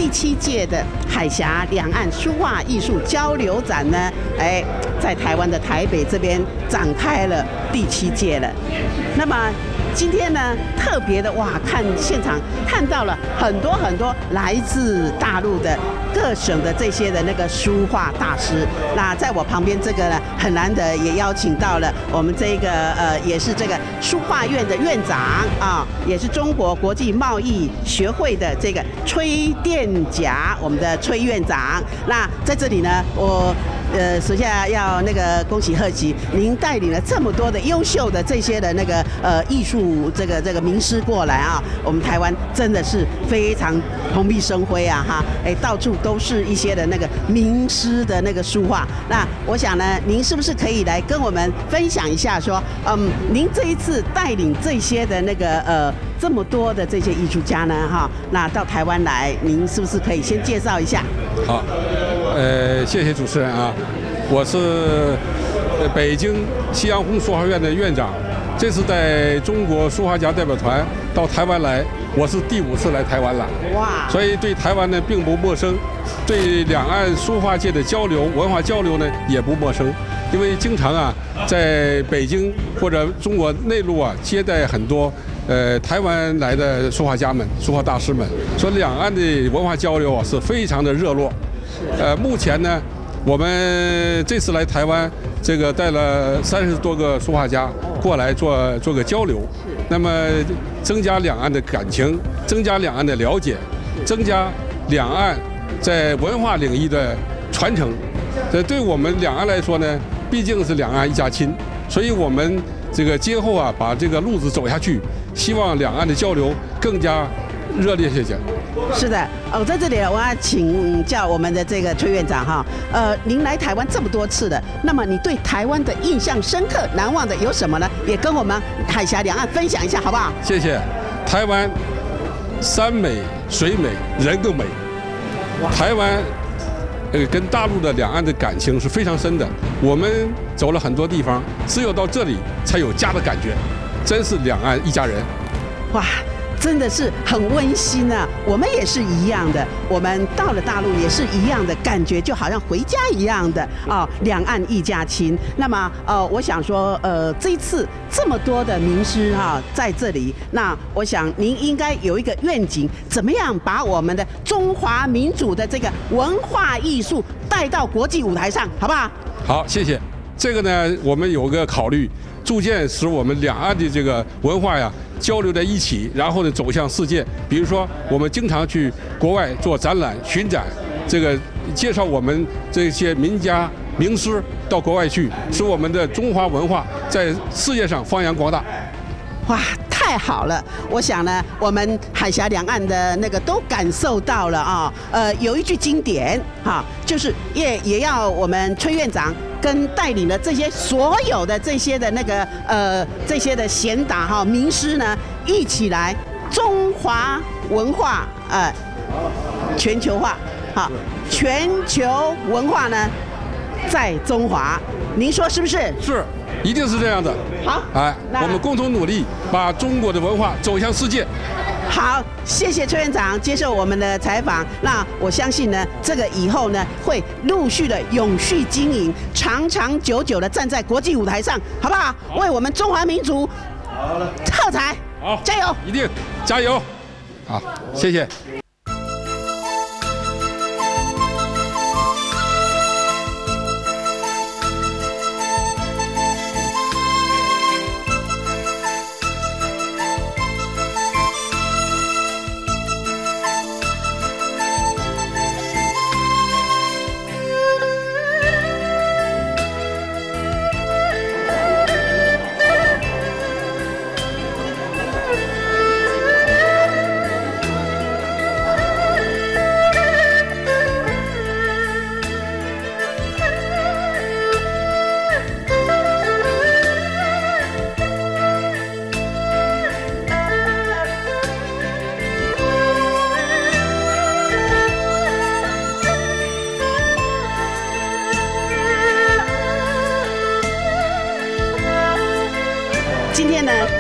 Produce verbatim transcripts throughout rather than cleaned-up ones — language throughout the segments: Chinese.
第七届的海峡两岸书画艺术交流展呢，哎，在台湾的台北这边展开了第七届了。那么今天呢，特别的哇，看现场看到了很多很多来自大陆的各省的这些的那个书画大师。那在我旁边这个呢，很难得也邀请到了我们这个呃，也是这个书画院的院长啊，也是中国国际贸易学会的这个崔殿甲，我们的崔院长。那在这里呢，我。呃，首先要那个恭喜贺喜，您带领了这么多的优秀的这些的那个呃艺术这个这个名师过来啊，我们台湾真的是非常蓬荜生辉啊哈，哎，到处都是一些的那个名师的那个书画。那我想呢，您是不是可以来跟我们分享一下说，嗯，您这一次带领这些的那个呃这么多的这些艺术家呢哈，那到台湾来，您是不是可以先介绍一下？ 好。呃，谢谢主持人啊，我是北京夕阳红书画院的院长，这次带中国书画家代表团到台湾来，我是第五次来台湾了，哇！所以对台湾呢并不陌生，对两岸书画界的交流、文化交流呢也不陌生，因为经常啊在北京或者中国内陆啊接待很多呃台湾来的书画家们、书画大师们，所以两岸的文化交流啊是非常的热络。呃，目前呢，我们这次来台湾，这个带了三十多个书画家过来做做个交流，那么增加两岸的感情，增加两岸的了解，增加两岸在文化领域的传承。这对我们两岸来说呢，毕竟是两岸一家亲，所以我们这个今后啊，把这个路子走下去，希望两岸的交流更加热烈些些。 是的，哦，在这里我要请教我们的这个崔院长哈，呃，您来台湾这么多次了，那么你对台湾的印象深刻、难忘的有什么呢？也跟我们海峡两岸分享一下，好不好？ 谢谢。台湾山美、水美、人更美。台湾呃跟大陆的两岸的感情是非常深的。我们走了很多地方，只有到这里才有家的感觉，真是两岸一家人。 哇！真的是很温馨啊！我们也是一样的，我们到了大陆也是一样的感觉，就好像回家一样的啊、哦，两岸一家亲。那么呃，我想说，呃，这一次这么多的名师哈、啊、在这里，那我想您应该有一个愿景，怎么样把我们的中华民族的这个文化艺术带到国际舞台上，好不好？ 好，谢谢。这个呢，我们有个考虑，逐渐使我们两岸的这个文化呀交流在一起，然后呢走向世界。比如说，我们经常去国外做展览、巡展，这个介绍我们这些名家名师到国外去，使我们的中华文化在世界上发扬光大。 哇，太好了！我想呢，我们海峡两岸的那个都感受到了啊。呃，有一句经典哈、啊，就是也也要我们崔院长跟带领了这些所有的这些的那个呃这些的贤达哈名师呢，一起来中华文化呃全球化，好，全球文化呢在中华，您说是不是？ 是。一定是这样的。 好， 哎，我们共同努力，把中国的文化走向世界。 好，谢谢崔院长接受我们的采访。那我相信呢，这个以后呢，会陆续的永续经营，长长久久的站在国际舞台上，好不好？好，为我们中华民族喝彩！ 好， 加油！ 一定加油！好，谢谢。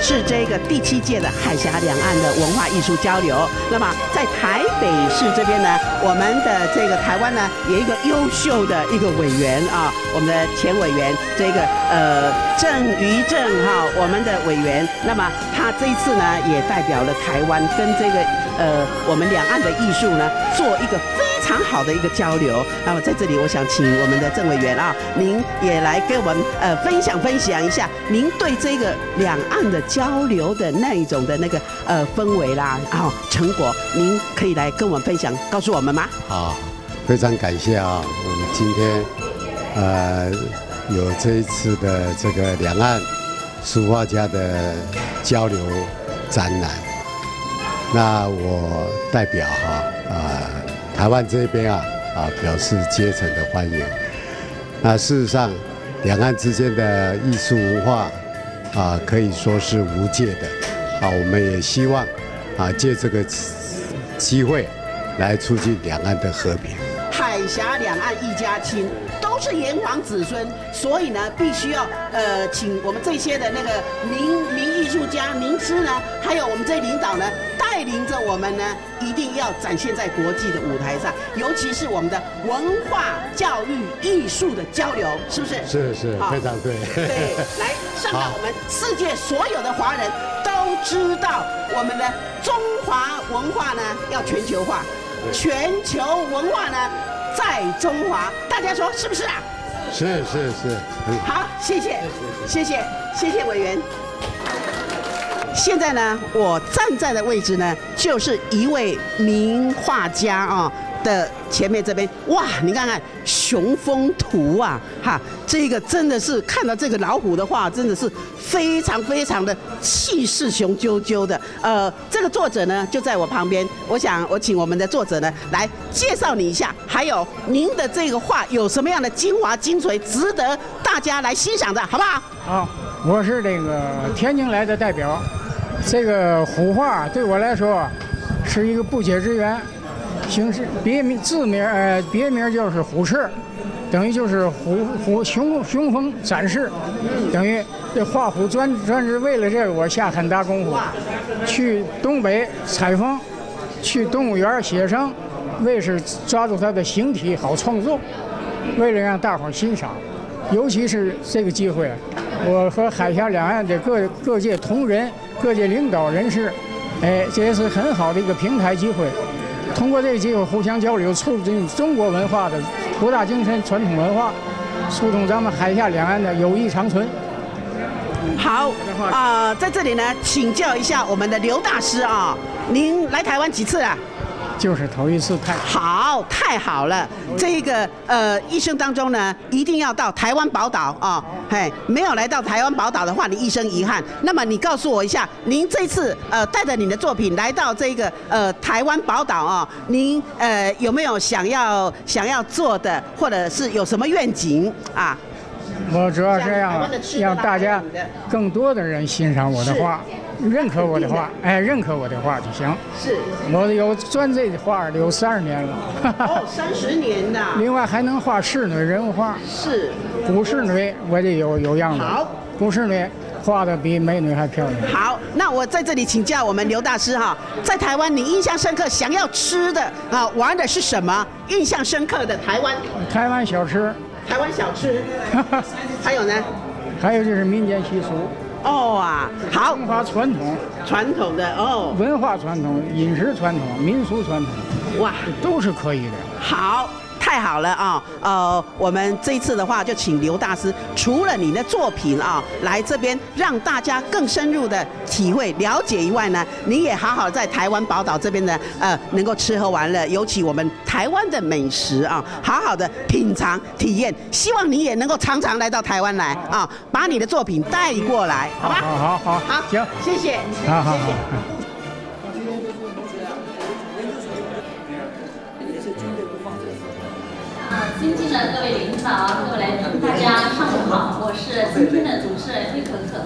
是这个第七届的海峡两岸的文化艺术交流。那么在台北市这边呢，我们的这个台湾呢有一个优秀的一个委员啊，我们的前委员这个呃郑于正哈，我们的委员。那么他这一次呢也代表了台湾跟这个呃我们两岸的艺术呢做一个非常好的一个交流。那么在这里，我想请我们的郑委员啊，您也来跟我们呃分享分享一下，您对这个两岸的交流的那一种的那个呃氛围啦，啊、哦、成果，您可以来跟我们分享，告诉我们吗？ 好，非常感谢啊，我们今天呃有这一次的这个两岸书画家的交流展览，那我代表哈啊、呃、台湾这边啊啊表示竭诚的欢迎。那事实上，两岸之间的艺术文化啊可以说是无界的啊，我们也希望啊借这个机会来促进两岸的和平。 海峡两岸一家亲，都是炎黄子孙，所以呢，必须要呃，请我们这些的那个名名艺术家、名师呢，还有我们这些领导呢，带领着我们呢，一定要展现在国际的舞台上，尤其是我们的文化、教育、艺术的交流，是不是？ 是是，非常对。 对，来上到我们世界所有的华人都知道，我们的中华文化呢要全球化。全球文化呢，在中华，大家说是不是啊？ 是是是， 好，谢谢，谢谢，谢谢委员。现在呢，我站在的位置呢，就是一位名画家啊的前面这边，哇，你看看雄风图啊，哈，这个真的是看到这个老虎的话，真的是非常非常的气势雄赳赳的。呃，这个作者呢就在我旁边，我想我请我们的作者呢来介绍你一下，还有您的这个画有什么样的精华精髓，值得大家来欣赏的，好不好？ 好，我是这个天津来的代表，这个虎画对我来说是一个不解之缘。形式别名字名呃别名就是虎翅，等于就是虎虎雄雄风展示，等于这画虎专专是为了这个我下很大功夫，去东北采风，去动物园写生，为是抓住它的形体好创作，为了让大伙欣赏，尤其是这个机会，我和海峡两岸的各各界同仁、各界领导人士，哎，这也是很好的一个平台机会。通过这个机会互相交流，促进中国文化的博大精深传统文化，促进咱们海峡两岸的友谊长存。 好啊、呃，在这里呢，请教一下我们的刘大师啊，您来台湾几次啊？ 就是头一次看。 好，太好了！这个呃，一生当中呢，一定要到台湾宝岛啊，嘿，没有来到台湾宝岛的话，你一生遗憾。那么你告诉我一下，您这次呃带着你的作品来到这个呃台湾宝岛啊，您呃有没有想要想要做的，或者是有什么愿景啊？ 我主要是让让大家更多的人欣赏我的画，认可我的画，哎，认可我的画就行。 是， 我有专这画有三十年了。 哦，三十年的。 另外还能画仕女人物画。 是。 古仕女我得有有样子。 好。 古仕女画的比美女还漂亮。 好，那我在这里请教我们刘大师哈，在台湾你印象深刻、想要吃的啊玩的是什么？印象深刻的台湾。 台湾小吃。 台湾小吃，还有呢？ 还有就是民间习俗。 哦啊，好。 文化传统， 传统的哦。 文化传统、饮食传统、民俗传统， 哇， 都是可以的。 好。太好了啊！呃，我们这一次的话，就请刘大师，除了你的作品啊，来这边让大家更深入的体会、了解以外呢，你也好好在台湾宝岛这边呢，呃，能够吃喝玩乐，尤其我们台湾的美食啊，好好的品尝体验。希望你也能够常常来到台湾来啊，把你的作品带过来，好吧？ 好好好， 好， 行， 谢谢， 好好好。 尊敬的各位领导、各位来宾，大家上午好，我是今天的主持人魏可可。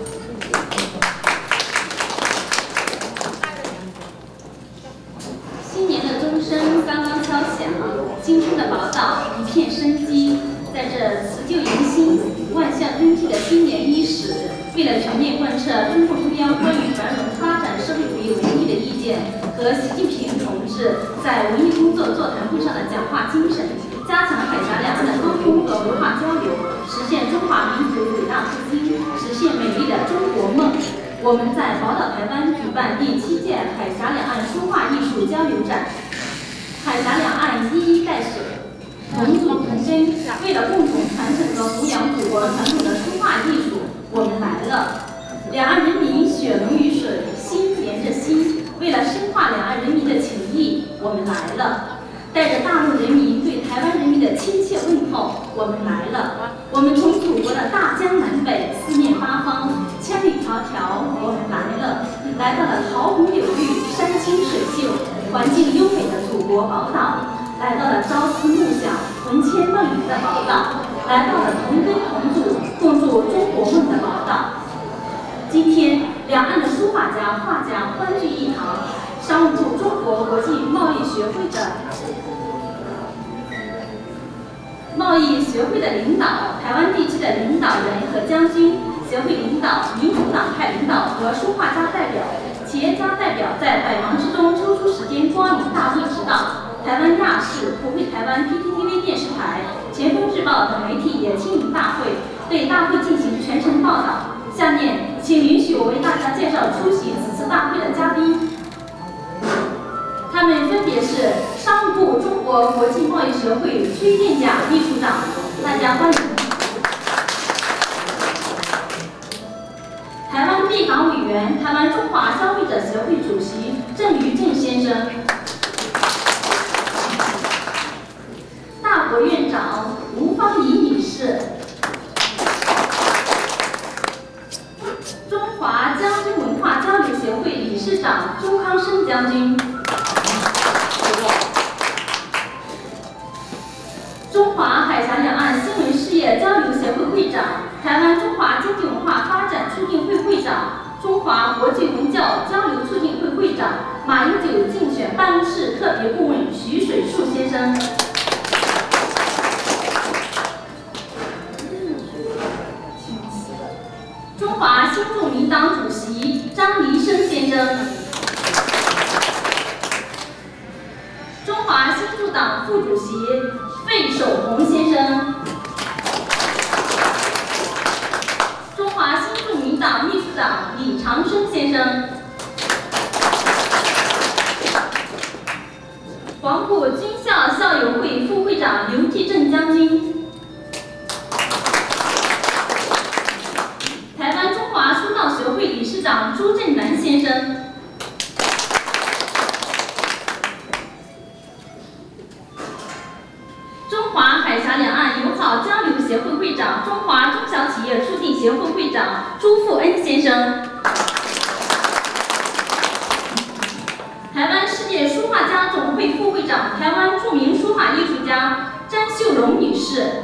新年的钟声刚刚敲响，今天的宝岛一片生机，在这辞旧迎新、万象更替的新年伊始， 为了全面贯彻中共中央关于繁荣发展社会主义文艺的意见和习近平同志在文艺工作座谈会上的讲话精神，加强海峡两岸的沟通和文化交流，实现中华民族伟大复兴，实现美丽的中国梦。我们在宝岛台湾举办第七届海峡两岸书画艺术交流展，海峡两岸一衣带水，同祖同根，为了共同传承和弘扬祖国传统的书画艺术，我们来了。两岸人民血浓于水，心连着心，为了深化两岸人民的情谊，我们来了。带着大陆人民对台湾人民的亲切问候，我们来了。我们从祖国的大江南北、四面八方、千里迢迢，我们来了，来到了桃红柳绿、山清水秀、环境优美的祖国宝岛，来到了朝思暮想、魂牵梦萦的宝岛，来到了同根同祖、共筑中国梦的宝岛。今天，两岸的书法家、画家欢聚一堂。商务部中国国际贸易学会的贸易协会的领导、台湾地区的领导人和将军、协会领导、民主党派领导和书画家代表、企业家代表在百忙之中抽出时间光临大会指导。台湾亚视、普惠台湾 P T T V 电视台、前锋日报等媒体也亲临大会，对大会进行全程报道。下面，请允许我为大家介绍出席此次大会的嘉宾。他们分别是商务部中国国际贸易学会崔殿甲秘书长，大家欢迎；台湾立法委员、台湾中华消费者协会主席郑于正先生；大国院长吴芳怡女士；中华将军文化交流协会理事长周康生将军。中华海峡两岸新闻事业交流协会会长、台湾中华经济文化发展促进会会长、中华国际文教交流促进会会长、马英九竞选办公室特别顾问徐水树先生。中华新住民党主席张黎生先生。中华新住党副主席费守红先生，中华新住民党秘书长李长生先生，黄埔军校校友会副会长刘继正将军，台湾中华书道学会理事长朱振南先生。中华海峡两岸友好交流协会会长、中华中小企业促进协会会长朱富恩先生，台湾世界书画家总会副会长、台湾著名书法艺术家詹秀荣女士，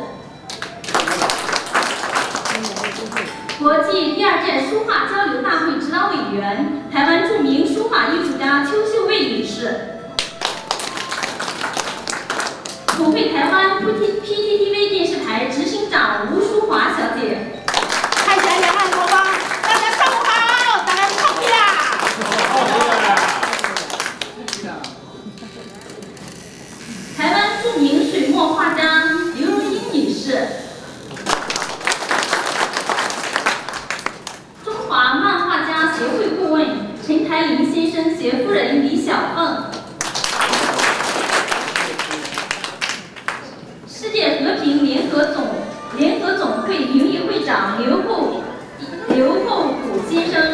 国际第二届书画交流大会指导委员、台湾著名书法艺术家邱秀卫女士。普惠台湾 P T T V 电视台执行长吴淑华小姐， 海峡两岸同胞，大家上午好，大家好呀！ 台湾著名水墨画家刘荣英女士，中华漫画家协会顾问陈台林先生携夫人李小凤。世界和平联合总联合总会名誉会长刘厚刘厚虎先生，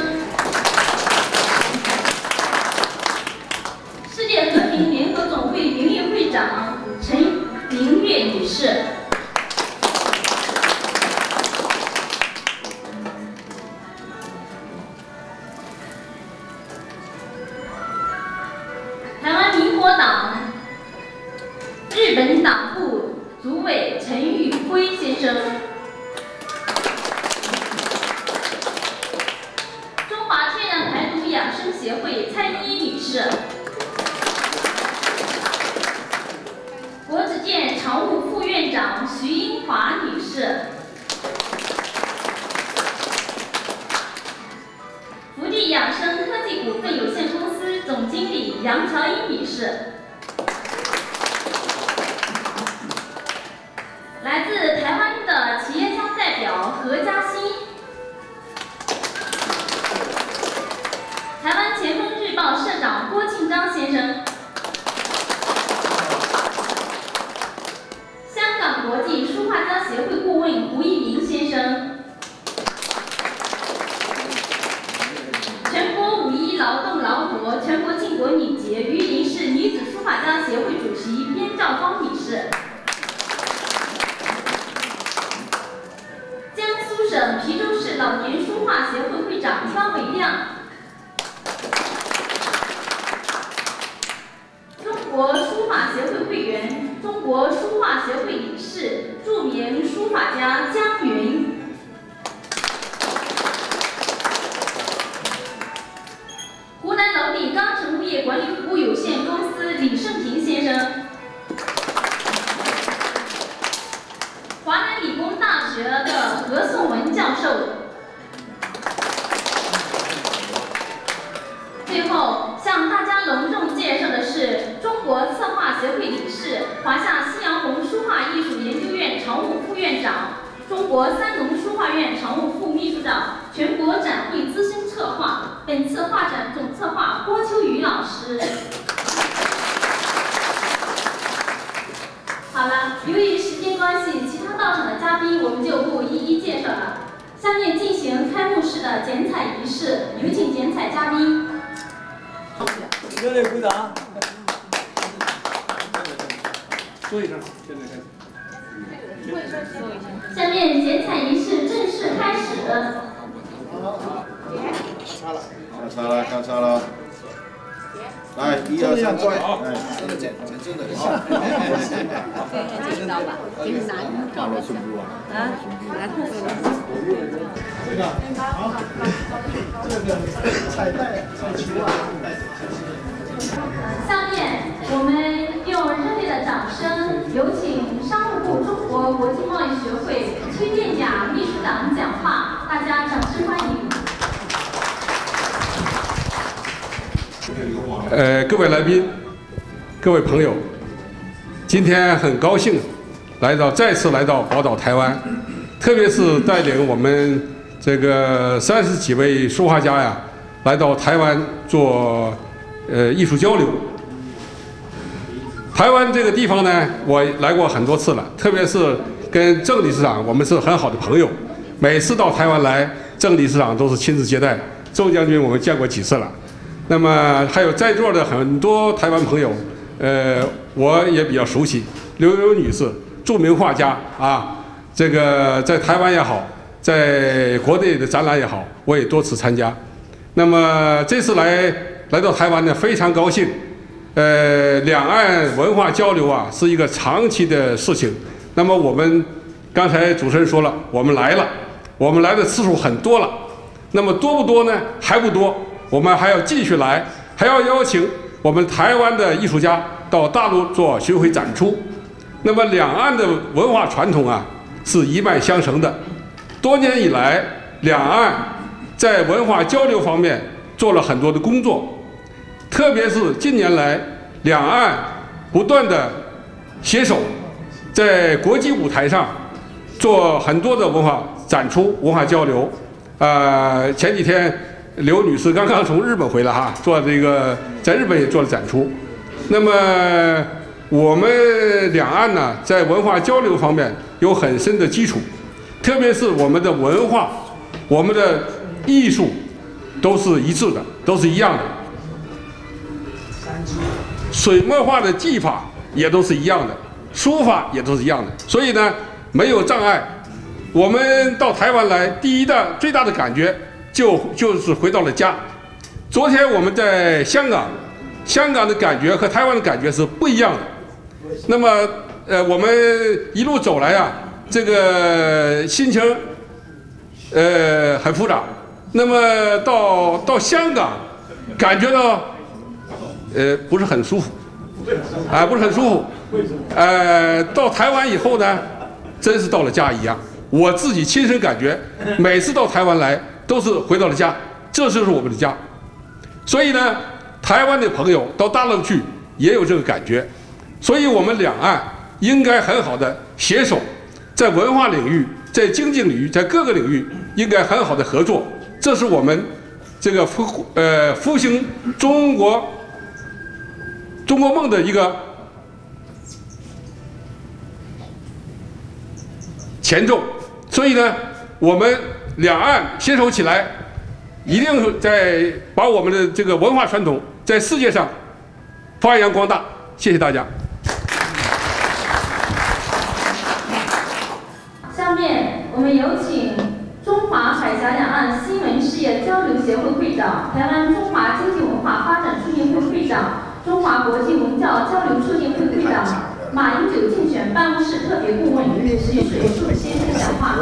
世界和平联合总会名誉会长陈明月女士，台湾民国党日本党部主委陈玉辉先生，中华天然排毒养生协会蔡妮女士，国子监常务副院长徐英华女士， 英女士，来自台湾的企业家代表何嘉欣，台湾前锋日报社长郭庆章先生，香港国际书画家协会顾问胡一鸣先生。 全国五一劳动劳活全国庆国女节榆林市女子书法家协会主席边兆芳女士，江苏省邳州市老年书画协会会长方伟亮，中国书法协会会员、中国书画协会理事、著名书法家江云。 湖南娄地钢城物业管理服务有限公司李胜平先生，华南理工大学的何颂文教授。最后向大家隆重介绍的是中国策划协会理事、华夏夕阳红书画艺术研究院常务副院长、中国三农书画院常务副秘书长、全国展会资深策划。 本次画展总策划郭秋雨老师。好了，由于时间关系，其他到场的嘉宾我们就不一一介绍了。下面进行开幕式的剪彩仪式，有请剪彩嘉宾。 热烈鼓掌。 说一声，现在开始。 下面剪彩仪式正式开始。 擦了，擦了，交叉了。来，一二三，哎，真的剪，剪真的。好， 这知道吧？给你拿一个。 拿了胸部啊。 啊，拿这个。 这个好，这个彩带、彩球啊。 下面我们用热烈的掌声，有请商务部中国国际贸易学会崔建雅秘书长讲话，大家掌声欢迎。 呃，各位来宾，各位朋友，今天很高兴来到再次来到宝岛台湾，特别是带领我们这个三十几位书画家呀，来到台湾做呃艺术交流。台湾这个地方呢，我来过很多次了，特别是跟郑理事长，我们是很好的朋友。每次到台湾来，郑理事长都是亲自接待。周将军我们见过几次了。 那么还有在座的很多台湾朋友，呃，我也比较熟悉。刘游女士，著名画家啊，这个在台湾也好，在国内的展览也好，我也多次参加。那么这次来来到台湾呢，非常高兴。呃，两岸文化交流啊，是一个长期的事情。那么我们刚才主持人说了，我们来了，我们来的次数很多了。那么多不多呢？还不多。 我们还要继续来，还要邀请我们台湾的艺术家到大陆做巡回展出。那么两岸的文化传统啊是一脉相承的，多年以来，两岸在文化交流方面做了很多的工作，特别是近年来，两岸不断的携手，在国际舞台上做很多的文化展出、文化交流。呃，前几天。 刘女士刚刚从日本回来哈，做这个在日本也做了展出。那么我们两岸呢，在文化交流方面有很深的基础，特别是我们的文化、我们的艺术都是一致的，都是一样的。水墨画的技法也都是一样的，书法也都是一样的，所以呢没有障碍。我们到台湾来，第一大最大的感觉。 就就是回到了家。昨天我们在香港，香港的感觉和台湾的感觉是不一样的。那么，呃，我们一路走来啊，这个心情，呃，很复杂。那么到到香港，感觉到，呃，不是很舒服，啊，不是很舒服。呃，到台湾以后呢，真是到了家一样。我自己亲身感觉，每次到台湾来。 都是回到了家，这就是我们的家。所以呢，台湾的朋友到大陆去也有这个感觉，所以我们两岸应该很好的携手，在文化领域、在经济领域、在各个领域应该很好的合作，这是我们这个复呃复兴中国中国梦的一个前奏。所以呢，我们两岸携手起来，一定在把我们的这个文化传统在世界上发扬光大。谢谢大家。 下面我们有请中华海峡两岸新闻事业交流协会会长、台湾中华经济文化发展促进会会长、中华国际文教交流促进会会长马英九竞选办公室特别顾问徐水树先生讲话。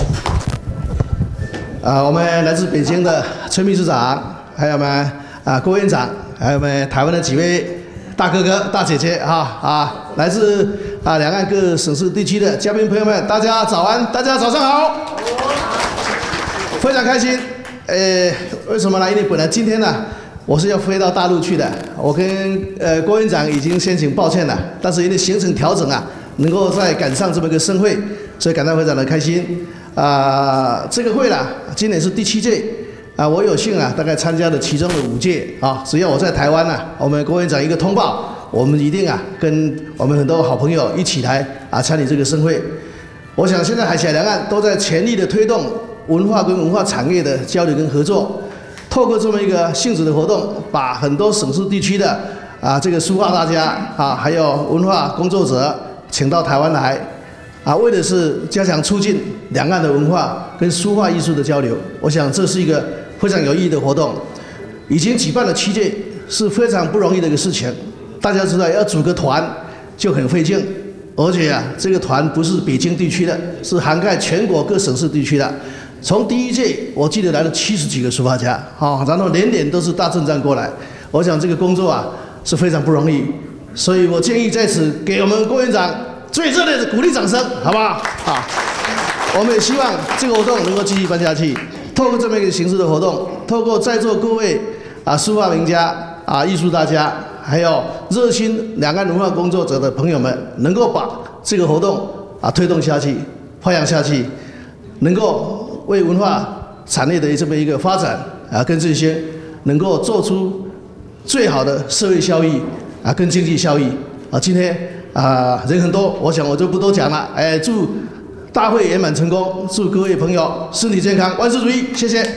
啊，我们来自北京的崔秘书长，还有我们啊郭院长，还有我们台湾的几位大哥哥、大姐姐啊啊，来自啊两岸各省市地区的嘉宾朋友们，大家早安，大家早上好，非常开心。呃，为什么呢？因为本来今天呢，我是要飞到大陆去的，我跟呃郭院长已经先行抱歉了，但是因为行程调整啊，能够再赶上这么一个盛会，所以感到非常的开心。啊、呃，这个会啦，今年是第七届，啊、呃，我有幸啊，大概参加了其中的五届啊。只要我在台湾呐、啊，我们郭院长一个通报，我们一定啊，跟我们很多好朋友一起来啊参与这个盛会。我想现在海峡两岸都在全力的推动文化跟文化产业的交流跟合作，透过这么一个性质的活动，把很多省市地区的啊这个书画大家啊，还有文化工作者请到台湾来。啊，为的是加强促进两岸的文化跟书画艺术的交流，我想这是一个非常有意义的活动。已经举办了七届，是非常不容易的一个事情。大家知道，要组个团就很费劲，而且啊，这个团不是北京地区的，是涵盖全国各省市地区的。从第一届，我记得来了七十几个书法家，啊，然后年年都是大阵仗过来。我想这个工作啊是非常不容易，所以我建议在此给我们郭院长最热烈的鼓励掌声，好不好？好，我们也希望这个活动能够继续办下去。透过这么一个形式的活动，透过在座各位啊书画名家啊艺术大家，还有热心两岸文化工作者的朋友们，能够把这个活动啊推动下去、发扬下去，能够为文化产业的这么一个发展啊跟振兴，能够做出最好的社会效益啊跟经济效益啊。今天。啊、呃，人很多，我想我就不多讲了。哎，祝大会圆满成功，祝各位朋友身体健康，万事如意，谢谢。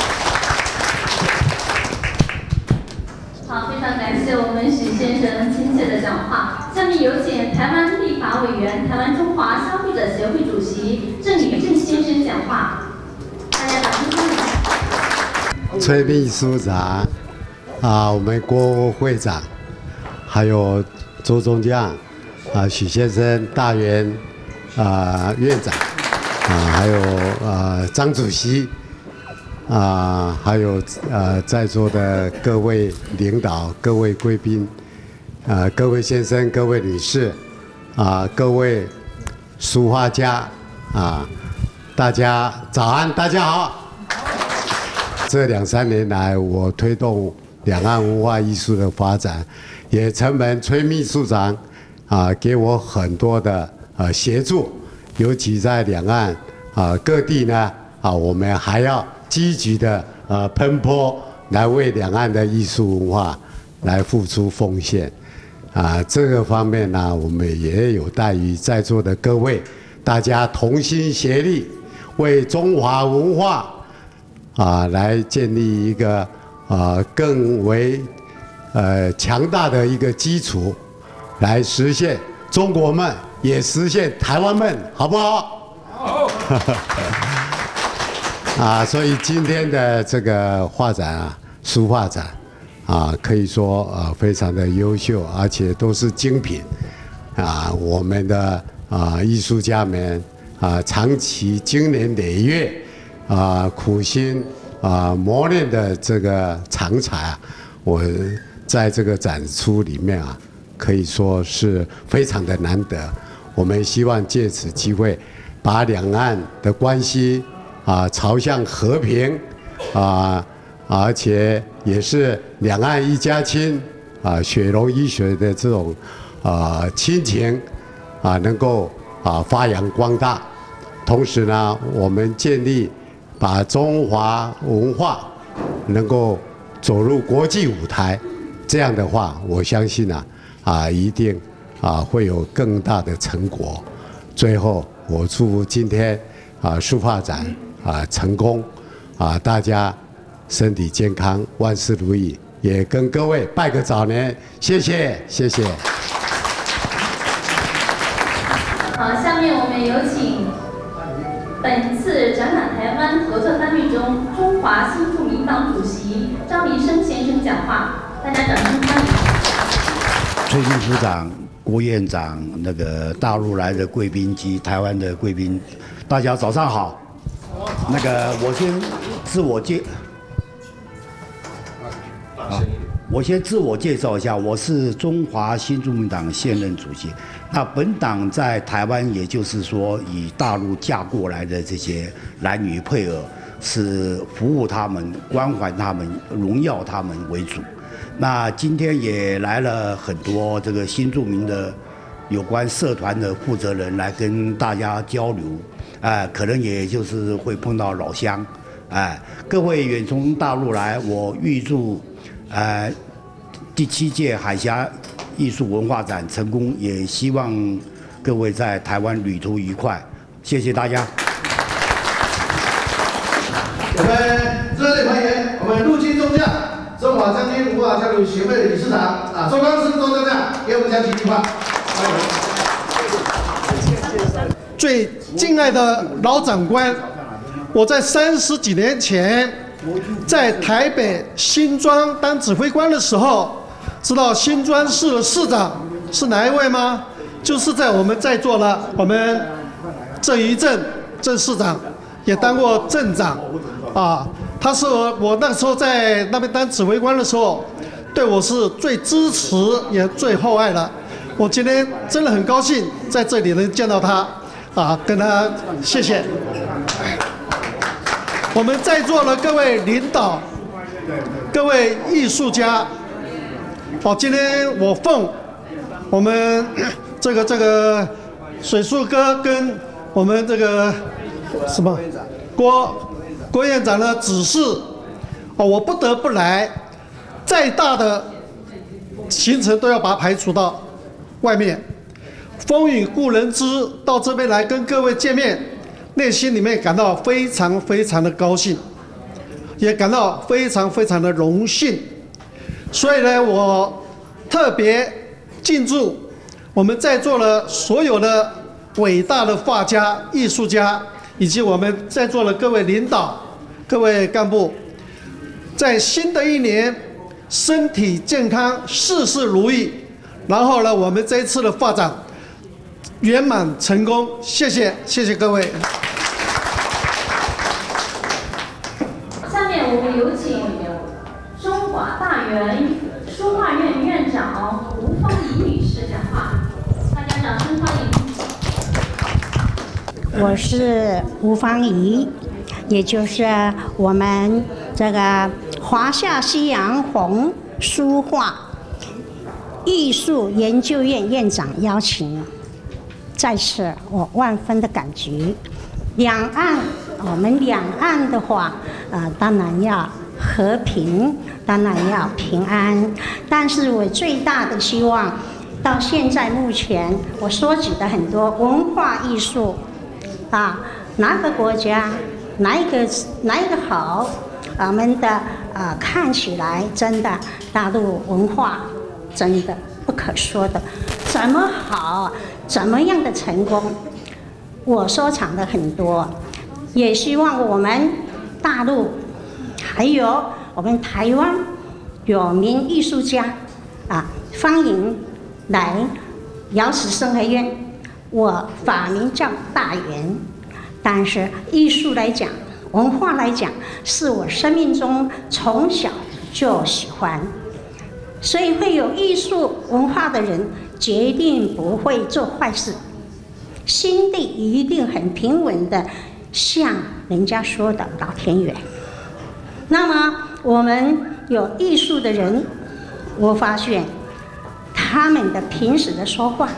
好，非常感谢我们许先生亲切的讲话。下面有请台湾立法委员、台湾中华消费者协会主席郑宇正先生讲话。大家掌声欢迎。 崔秘书长，啊，我们郭会长，还有周中将。啊，许先生、大元啊、院长啊，还有啊张主席啊，还有呃在座的各位领导、各位贵宾啊，各位先生、各位女士啊，各位书画家啊，大家早安，大家好。这两三年来，我推动两岸文化艺术的发展，也承蒙崔秘书长。啊，给我很多的呃协助，尤其在两岸啊各地呢啊，我们还要积极的呃奔波，来为两岸的艺术文化来付出奉献。啊，这个方面呢，我们也有待于在座的各位，大家同心协力，为中华文化啊来建立一个啊更为呃强大的一个基础。来实现中国梦，也实现台湾梦，好不好？好。啊，所以今天的这个画展啊，书画展啊，可以说呃非常的优秀，而且都是精品。啊，我们的啊艺术家们啊，长期经年累月啊苦心啊磨练的这个长才啊，我在这个展出里面啊。可以说是非常的难得，我们希望借此机会，把两岸的关系啊朝向和平啊，而且也是两岸一家亲啊血溶医学的这种啊亲情啊能够啊发扬光大。同时呢，我们建立把中华文化能够走入国际舞台，这样的话，我相信啊啊一定啊会有更大的成果。最后，我祝福今天啊书画展啊成功啊，大家身体健康，万事如意。也跟各位拜个早年，谢谢谢谢。 好，下面我们有请本次展览台湾合作单位中中华新住民党主席张民生先生讲话，大家掌声欢迎。 崔秘书长、郭院长、那个大陆来的贵宾及台湾的贵宾，大家早上好。那个我先自我介。啊，我先自我介绍一下，我是中华新住民党现任主席。那本党在台湾，也就是说以大陆嫁过来的这些男女配偶，是服务他们、关怀他们、荣耀他们为主。那今天也来了很多这个新住民的有关社团的负责人来跟大家交流，哎、呃，可能也就是会碰到老乡，哎、呃，各位远从大陆来，我预祝。呃，第七届海峡艺术文化展成功，也希望各位在台湾旅途愉快，谢谢大家。 我们热烈欢迎我们陆军中将、中华将军文化交流协会的理事长啊，周刚生周中将给我们讲几句话。欢迎。 最敬爱的老长官，我在三十几年前。在台北新庄当指挥官的时候，知道新庄市的市长是哪一位吗？就是在我们在座的我们郑一正郑市长，也当过镇长啊。他是我那个时候在那边当指挥官的时候，对我是最支持也最厚爱的。我今天真的很高兴在这里能见到他啊，跟他谢谢。我们在座的各位领导、各位艺术家，哦，今天我奉我们这个这个水树哥跟我们这个什么郭郭院长的指示，哦，我不得不来，再大的行程都要把它排除到外面。风雨故人知，到这边来跟各位见面。内心里面感到非常非常的高兴，也感到非常非常的荣幸，所以呢，我特别敬祝我们在座的所有的伟大的画家、艺术家，以及我们在座的各位领导、各位干部，在新的一年身体健康、事事如意，然后呢，我们这一次的画展圆满成功。谢谢，谢谢各位。 我们有请中华大园书画院院长吴芳怡女士讲话，大家掌声欢迎。我是吴芳怡，也就是我们这个华夏西洋红书画艺术研究院院长邀请，在此我万分的感激。两岸，我们两岸的话，呃，当然要和平，当然要平安。但是我最大的希望，到现在目前，我收集的很多文化艺术，啊，哪个国家，哪一个哪一个好，我们的呃看起来真的大陆文化真的不可说的，怎么好，怎么样的成功。我收藏的很多，也希望我们大陆还有我们台湾有名艺术家啊，欢迎来瑶池生活院。我法名叫大元，但是艺术来讲，文化来讲，是我生命中从小就喜欢，所以会有艺术文化的人，决定不会做坏事。心地一定很平稳的，像人家说的老天爷。那么我们有艺术的人， 我发现他们的平时的说话，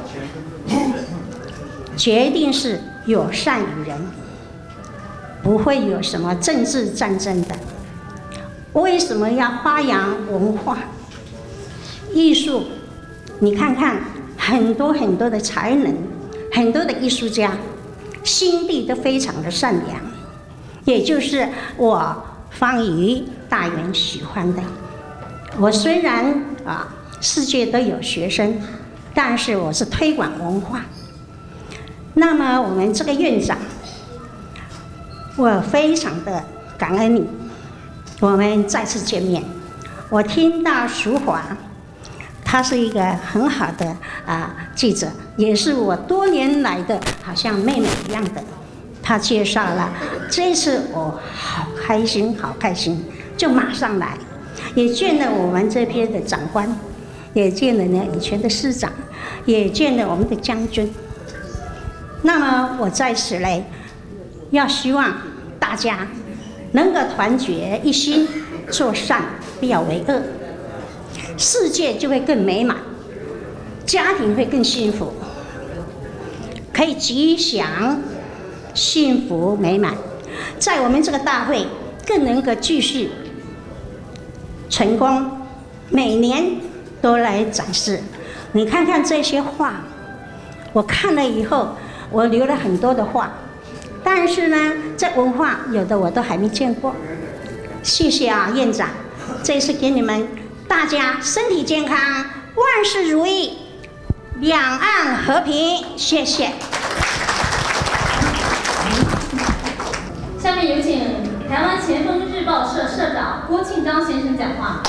决定是友善与人，不会有什么政治战争的。为什么要发扬文化艺术？你看看很多很多的才能，很多的艺术家，心地都非常的善良，也就是我方怡大人喜欢的。我虽然啊世界都有学生，但是我是推广文化。那么我们这个院长，我非常的感恩你，我们再次见面。我听到淑华，他是一个很好的啊记者，也是我多年来的好像妹妹一样的。他介绍了，这次我好开心，好开心，就马上来，也见了我们这边的长官，也见了呢以前的师长，也见了我们的将军。那么我在此呢，要希望大家能够团结一心，做善，不要为恶，世界就会更美满，家庭会更幸福，可以吉祥、幸福、美满。在我们这个大会更能够继续成功，每年都来展示。你看看这些画，我看了以后，我留了很多的画，但是呢，这文化有的我都还没见过。谢谢啊，院长，这次给你们大家身体健康，万事如意，两岸和平，谢谢。 下面有请台湾前锋日报社社长郭庆章先生讲话。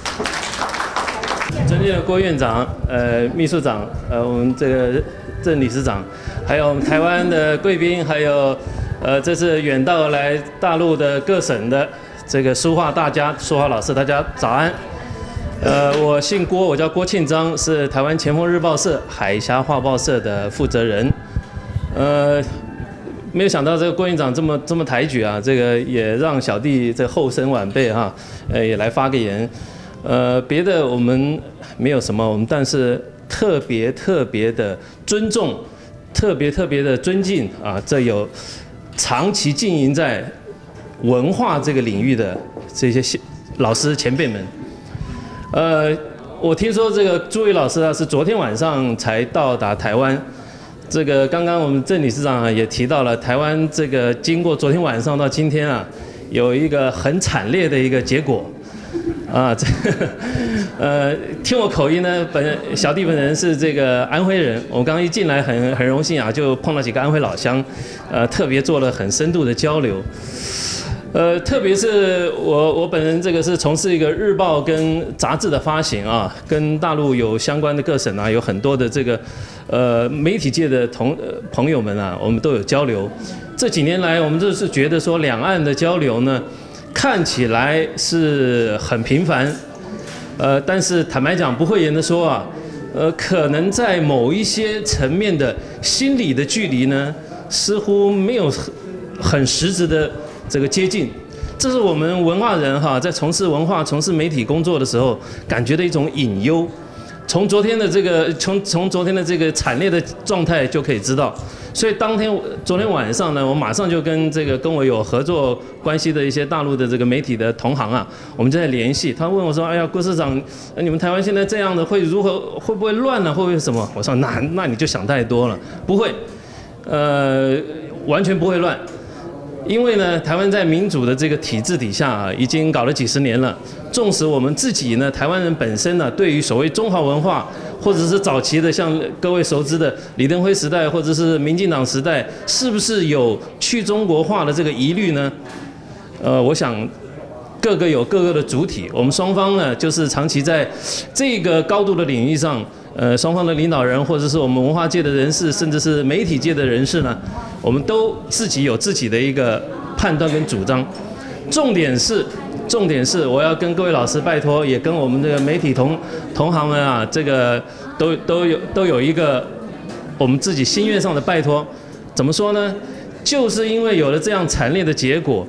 尊敬的郭院长、呃秘书长、呃我们这个郑理事长，还有我们台湾的贵宾，还有呃这次远道来大陆的各省的这个书画大家、书画老师，大家早安。呃，我姓郭，我叫郭庆章，是台湾前锋日报社海峡画报社的负责人。呃，没有想到这个郭院长这么这么抬举啊，这个也让小弟这后生晚辈哈、啊，呃也来发个言。呃，别的我们没有什么，我们但是特别特别的尊重，特别特别的尊敬啊，这有长期经营在文化这个领域的这些老师前辈们。呃，我听说这个诸位老师啊是昨天晚上才到达台湾。这个刚刚我们郑理事长啊也提到了，台湾这个经过昨天晚上到今天啊，有一个很惨烈的一个结果。啊，这个呃，听我口音呢，本小弟本人是这个安徽人。我刚一进来很很荣幸啊，就碰到几个安徽老乡，呃，特别做了很深度的交流。呃，特别是我我本人这个是从事一个日报跟杂志的发行啊，跟大陆有相关的各省啊，有很多的这个呃媒体界的同呃朋友们啊，我们都有交流。这几年来，我们就是觉得说两岸的交流呢，看起来是很频繁，呃，但是坦白讲，不讳言的说啊，呃，可能在某一些层面的心理的距离呢，似乎没有很很实质的这个接近。这是我们文化人哈，在从事文化、从事媒体工作的时候，感觉的一种隐忧。从昨天的这个，从从昨天的这个惨烈的状态就可以知道。所以当天昨天晚上呢，我马上就跟这个跟我有合作关系的一些大陆的这个媒体的同行啊，我们就在联系。他问我说：“哎呀，郭市长，你们台湾现在这样的会如何？会不会乱呢？会不会什么？”我说：“那那你就想太多了，不会，呃，完全不会乱。因为呢，台湾在民主的这个体制底下啊，已经搞了几十年了。纵使我们自己呢，台湾人本身呢，对于所谓中华文化，或者是早期的像各位熟知的李登辉时代，或者是民进党时代，是不是有去中国化的这个疑虑呢？呃，我想各个有各个的主体，我们双方呢，就是长期在这个高度的领域上。呃，双方的领导人，或者是我们文化界的人士，甚至是媒体界的人士呢，我们都自己有自己的一个判断跟主张。重点是，重点是，我要跟各位老师拜托，也跟我们这个媒体同同行们啊，这个都都有都有一个我们自己心愿上的拜托。怎么说呢？就是因为有了这样惨烈的结果，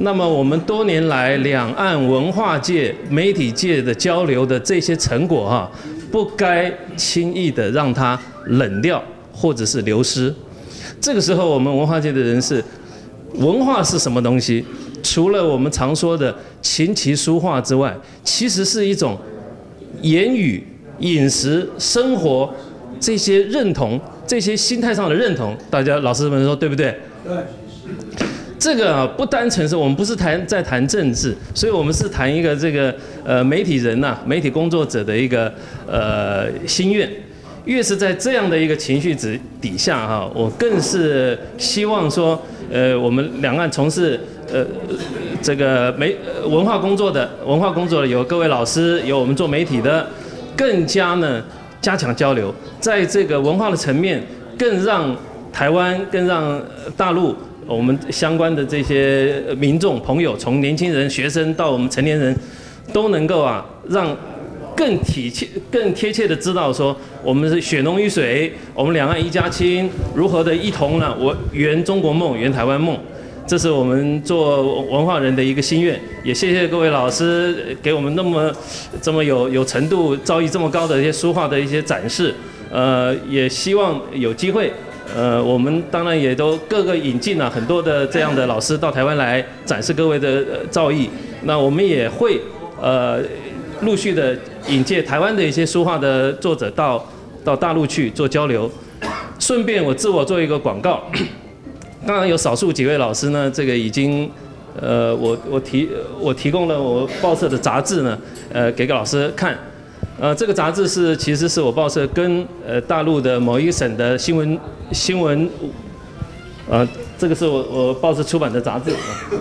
那么我们多年来两岸文化界、媒体界的交流的这些成果哈、啊，不该轻易的让它冷掉或者是流失。这个时候，我们文化界的人士，文化是什么东西？除了我们常说的琴棋书画之外，其实是一种言语、饮食、生活这些认同、这些心态上的认同。大家老师们说对不对？ 对。 这个啊，不单纯是我们不是谈在谈政治，所以我们是谈一个这个呃媒体人呐、啊、媒体工作者的一个呃心愿。越是在这样的一个情绪之底下哈、啊，我更是希望说，呃，我们两岸从事呃这个媒文化工作的文化工作的有各位老师，有我们做媒体的，更加呢加强交流，在这个文化的层面，更让台湾，更让大陆。我们相关的这些民众朋友，从年轻人、学生到我们成年人，都能够啊，让更体切、更贴切的知道说，我们是血浓于水，我们两岸一家亲，如何的一同呢？我圆中国梦，圆台湾梦，这是我们做文化人的一个心愿。也谢谢各位老师给我们那么这么有有程度、造诣这么高的一些书画的一些展示。呃，也希望有机会。呃，我们当然也都各个引进了很多的这样的老师到台湾来展示各位的、呃、造诣。那我们也会呃陆续的引介台湾的一些书画的作者到到大陆去做交流。顺便我自我做一个广告，当然有少数几位老师呢，这个已经呃我我提我提供了我报社的杂志呢，呃给给老师看。呃，这个杂志是其实是我报社跟呃大陆的某一个省的新闻新闻，呃，这个是我我报社出版的杂志，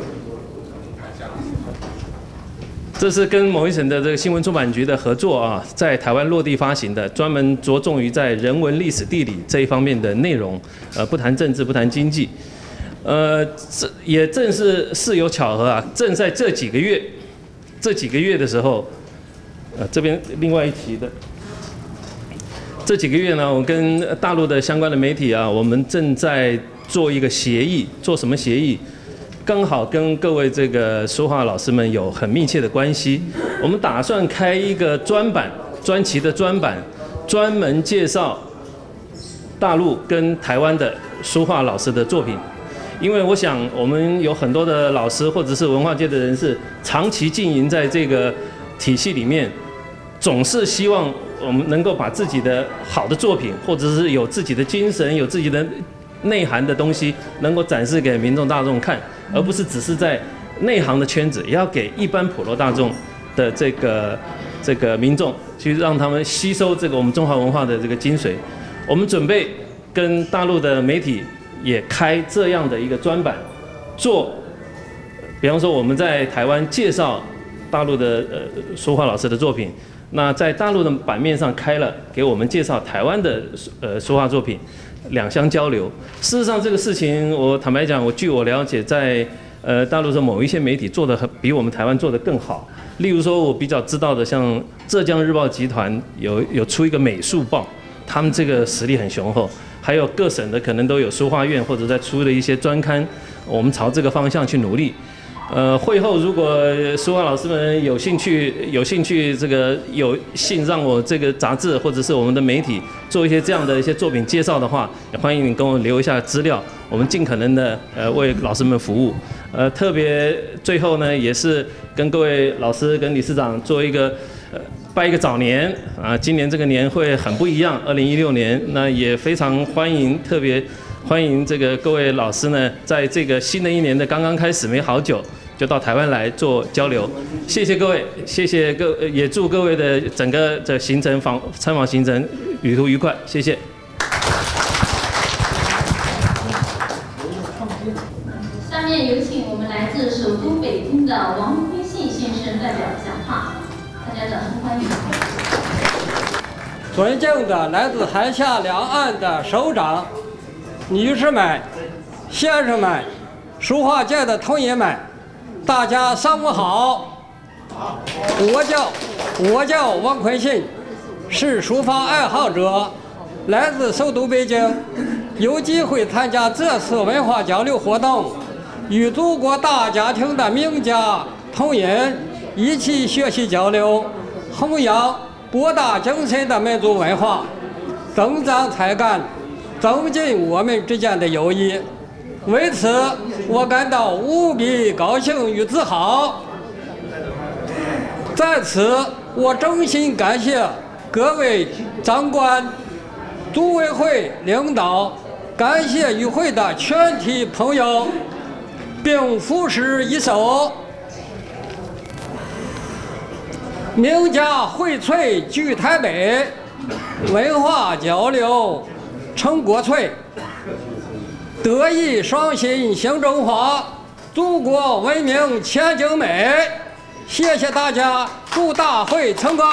这是跟某一省的这个新闻出版局的合作啊，在台湾落地发行的，专门着重于在人文、历史、地理这一方面的内容，呃，不谈政治，不谈经济，呃，这也正是事有巧合啊，正在这几个月，这几个月的时候。呃，这边另外一题的，这几个月呢，我跟大陆的相关的媒体啊，我们正在做一个协议，做什么协议？刚好跟各位这个书画老师们有很密切的关系。我们打算开一个专版、专辑的专版，专门介绍大陆跟台湾的书画老师的作品。因为我想，我们有很多的老师或者是文化界的人士，长期经营在这个体系里面，总是希望我们能够把自己的好的作品，或者是有自己的精神、有自己的内涵的东西，能够展示给民众大众看，而不是只是在内行的圈子，也要给一般普罗大众的这个这个民众，去让他们吸收这个我们中华文化的这个精髓。我们准备跟大陆的媒体也开这样的一个专版，做，比方说我们在台湾介绍大陆的呃书画老师的作品，那在大陆的版面上开了给我们介绍台湾的呃书画作品，两相交流。事实上这个事情，我坦白讲，我据我了解，在呃大陆的某一些媒体做的比我们台湾做的更好。例如说，我比较知道的，像浙江日报集团有有出一个美术报，他们这个实力很雄厚。还有各省的可能都有书画院或者在出的一些专刊，我们朝这个方向去努力。呃，会后如果书画老师们有兴趣，有兴趣这个有幸让我这个杂志或者是我们的媒体做一些这样的一些作品介绍的话，也欢迎你跟我留一下资料，我们尽可能的呃为老师们服务。呃，特别最后呢，也是跟各位老师跟理事长做一个呃拜一个早年啊，今年这个年会很不一样，二零一六年，那也非常欢迎，特别欢迎这个各位老师呢，在这个新的一年的刚刚开始没好久，就到台湾来做交流。谢谢各位，谢谢各，也祝各位的整个的行程访参访行程旅途愉快，谢谢。 下面有请我们来自首都北京的王辉信先生代表讲话。大家掌声欢迎。 尊敬的来自海峡两岸的首长、女士们、先生们、书画界的同仁们，大家上午好。我叫我叫王坤信，是书法爱好者，来自首都北京，有机会参加这次文化交流活动， 与祖国大家庭的名家同仁一起学习交流，弘扬博大精深的民族文化，增长才干，增进我们之间的友谊。为此，我感到无比高兴与自豪。在此，我衷心感谢各位长官、组委会领导，感谢与会的全体朋友，并赋诗一首：名家荟萃聚台北，文化交流成国粹。德艺双馨兴中华，祖国文明前景美。谢谢大家，祝大会成功。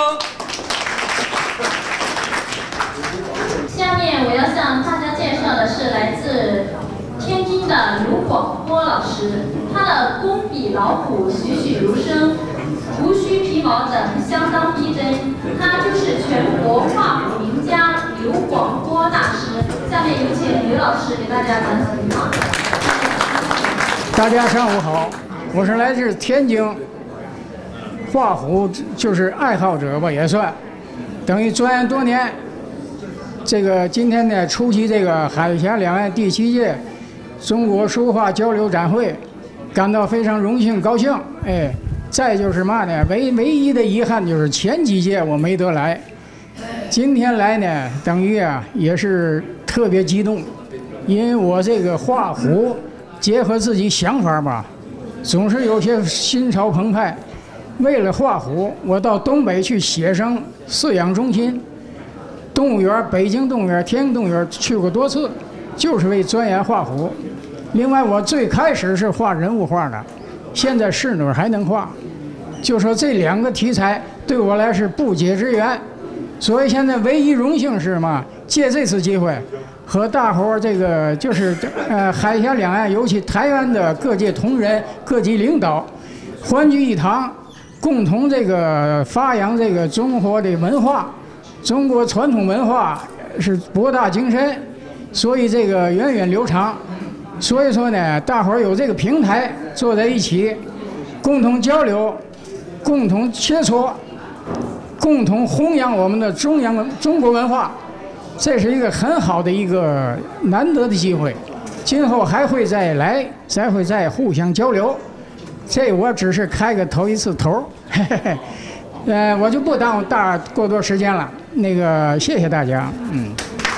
下面我要向大家介绍的是来自天津的卢广波老师，他的工笔老谱，栩栩如生，胡须皮毛等相当逼真，他就是全国画谱名家刘广波大师。下面有请刘老师给大家讲几句话。 大家上午好，我是来自天津，画虎就是爱好者吧，也算，等于钻研多年。这个今天呢，出席这个海峡两岸第七届中国书画交流展会，感到非常荣幸高兴。哎，再就是嘛呢，唯唯一的遗憾就是前几届我没得来，今天来呢，等于啊也是特别激动，因为我这个画虎结合自己想法吧，总是有些心潮澎湃。为了画虎，我到东北去写生饲养中心。动物园、北京动物园、天津动物园去过多次，就是为钻研画虎。另外，我最开始是画人物画的，现在仕女还能画，就说这两个题材对我来是不解之缘。所以现在唯一荣幸是嘛，借这次机会，和大伙儿这个就是呃海峡两岸，尤其台湾的各界同仁、各级领导欢聚一堂，共同这个发扬这个中国的文化。中国传统文化是博大精深，所以这个源远流长。所以说呢，大伙儿有这个平台坐在一起，共同交流，共同切磋，共同弘扬我们的中洋中国文化，这是一个很好的一个难得的机会。今后还会再来，才会再互相交流。这我只是开个头一次头，嘿嘿嘿。呃，我就不耽误大过多时间了。那个，谢谢大家，嗯。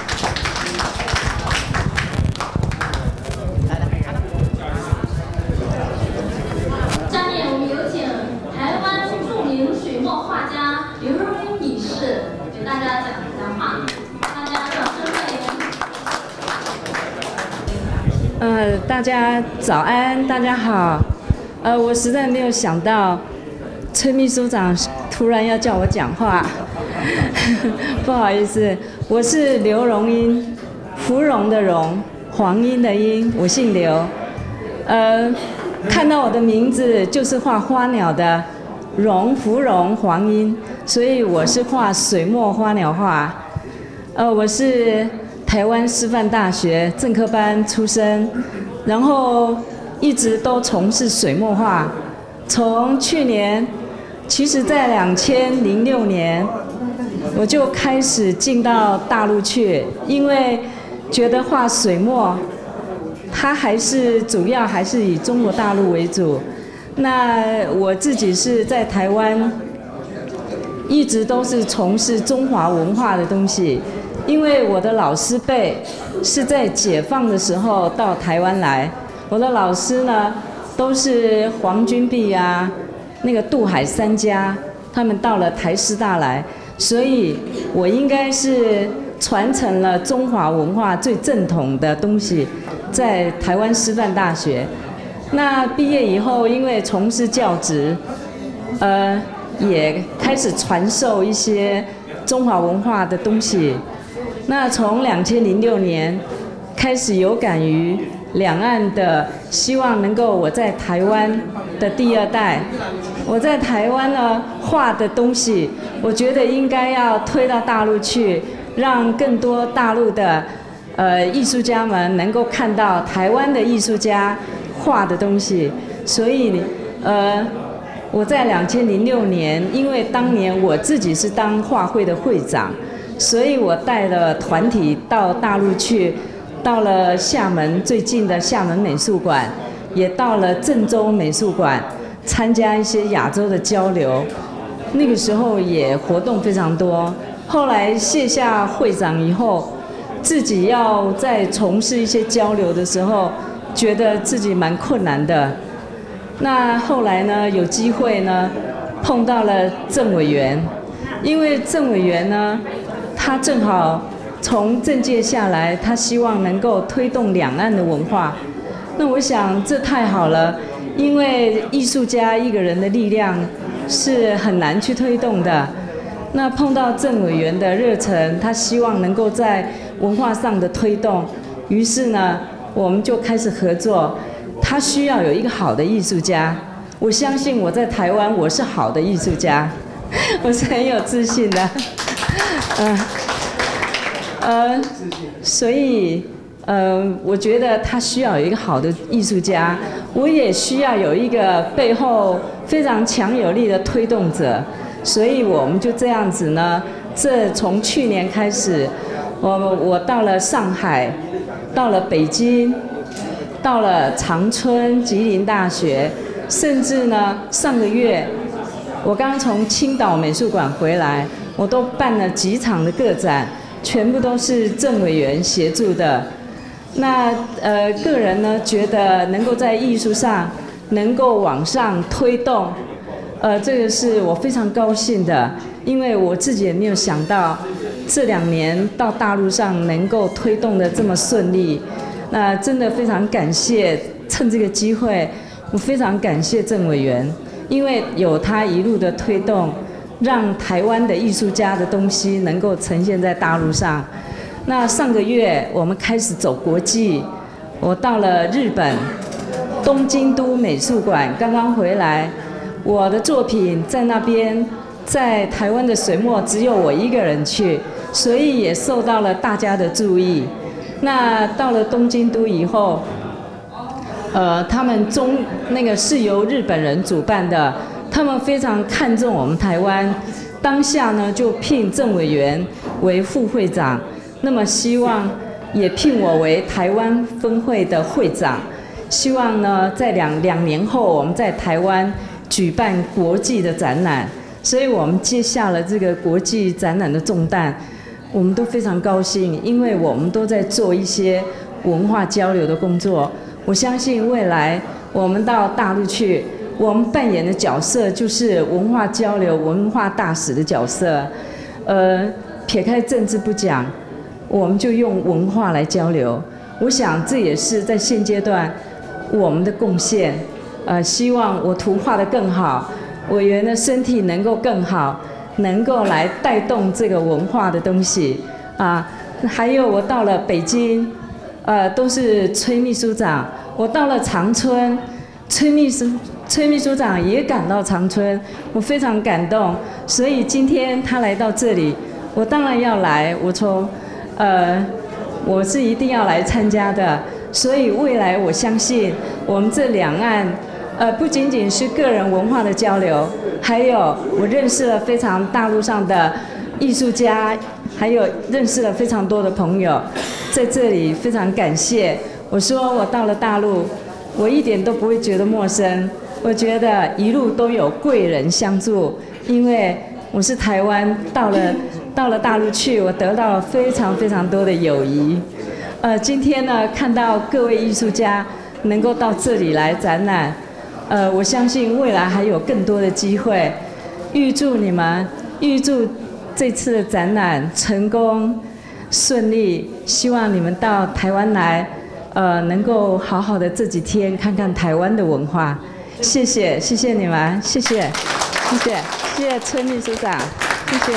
下面我们有请台湾著名水墨画家刘荣英女士给大家讲讲话，大家掌声欢迎。 呃，大家早安，大家好。呃，我实在没有想到，崔秘书长突然要叫我讲话，不好意思，我是刘荣英，芙蓉的蓉，黄莺的莺，我姓刘。呃，看到我的名字就是画花鸟的，蓉、芙蓉、黄莺，所以我是画水墨花鸟画。呃，我是台湾师范大学正科班出身，然后一直都从事水墨画，从去年。其实，在两千零六年，我就开始进到大陆去，因为觉得画水墨，它还是主要还是以中国大陆为主。那我自己是在台湾，一直都是从事中华文化的东西，因为我的老师辈是在解放的时候到台湾来，我的老师呢都是黄君璧啊。那个渡海三家，他们到了台师大来，所以我应该是传承了中华文化最正统的东西，在台湾师范大学。那毕业以后，因为从事教职，呃，也开始传授一些中华文化的东西。那从两千零六年开始有感于两岸的，希望能够我在台湾的第二代。我在台湾呢画的东西，我觉得应该要推到大陆去，让更多大陆的呃艺术家们能够看到台湾的艺术家画的东西，所以呃，我在两千零六年，因为当年我自己是当画会的会长，所以我带了团体到大陆去，到了厦门最近的厦门美术馆，也到了郑州美术馆，参加一些亚洲的交流。那个时候也活动非常多。后来卸下会长以后，自己要再从事一些交流的时候，觉得自己蛮困难的。那后来呢，有机会呢，碰到了郑委员，因为郑委员呢，他正好从政界下来，他希望能够推动两岸的文化。那我想这太好了，因为艺术家一个人的力量是很难去推动的。那碰到郑委员的热忱，他希望能够在文化上的推动，于是呢，我们就开始合作。他需要有一个好的艺术家，我相信我在台湾我是好的艺术家，我是很有自信的。嗯，呃，所以呃，我觉得他需要有一个好的艺术家，我也需要有一个背后非常强有力的推动者，所以我们就这样子呢。这从去年开始，我我到了上海，到了北京，到了长春、吉林大学，甚至呢，上个月我刚从青岛美术馆回来，我都办了几场的个展，全部都是郑委员协助的。那呃，个人呢觉得能够在艺术上能够往上推动，呃，这个是我非常高兴的，因为我自己也没有想到这两年到大陆上能够推动的这么顺利。那真的非常感谢，趁这个机会，我非常感谢郑委员，因为有他一路的推动，让台湾的艺术家的东西能够呈现在大陆上。那上个月我们开始走国际，我到了日本东京都美术馆，刚刚回来，我的作品在那边，在台湾的水墨只有我一个人去，所以也受到了大家的注意。那到了东京都以后，呃，他们中那个是由日本人主办的，他们非常看重我们台湾，当下呢就聘郑委员为副会长，那么希望也聘我为台湾分会的会长，希望呢在两两年后我们在台湾举办国际的展览，所以我们接下了这个国际展览的重担。我们都非常高兴，因为我们都在做一些文化交流的工作。我相信未来我们到大陆去，我们扮演的角色就是文化交流、文化大使的角色。呃，撇开政治不讲，我们就用文化来交流。我想这也是在现阶段我们的贡献。呃，希望我图画得更好，委员的身体能够更好。能够来带动这个文化的东西啊，还有我到了北京，呃，都是崔秘书长。我到了长春，崔秘书崔秘书长也赶到长春，我非常感动。所以今天他来到这里，我当然要来。我从呃，我是一定要来参加的。所以未来我相信我们这两岸。呃，不仅仅是个人文化的交流，还有我认识了非常大陆上的艺术家，还有认识了非常多的朋友，在这里非常感谢。我说我到了大陆，我一点都不会觉得陌生，我觉得一路都有贵人相助，因为我是台湾，到了到了大陆去，我得到了非常非常多的友谊。呃，今天呢，看到各位艺术家能够到这里来展览。呃，我相信未来还有更多的机会，预祝你们，预祝这次的展览成功顺利，希望你们到台湾来，呃，能够好好的这几天看看台湾的文化。谢谢，谢谢你们，谢谢，谢谢，谢谢崔秘书长，谢谢。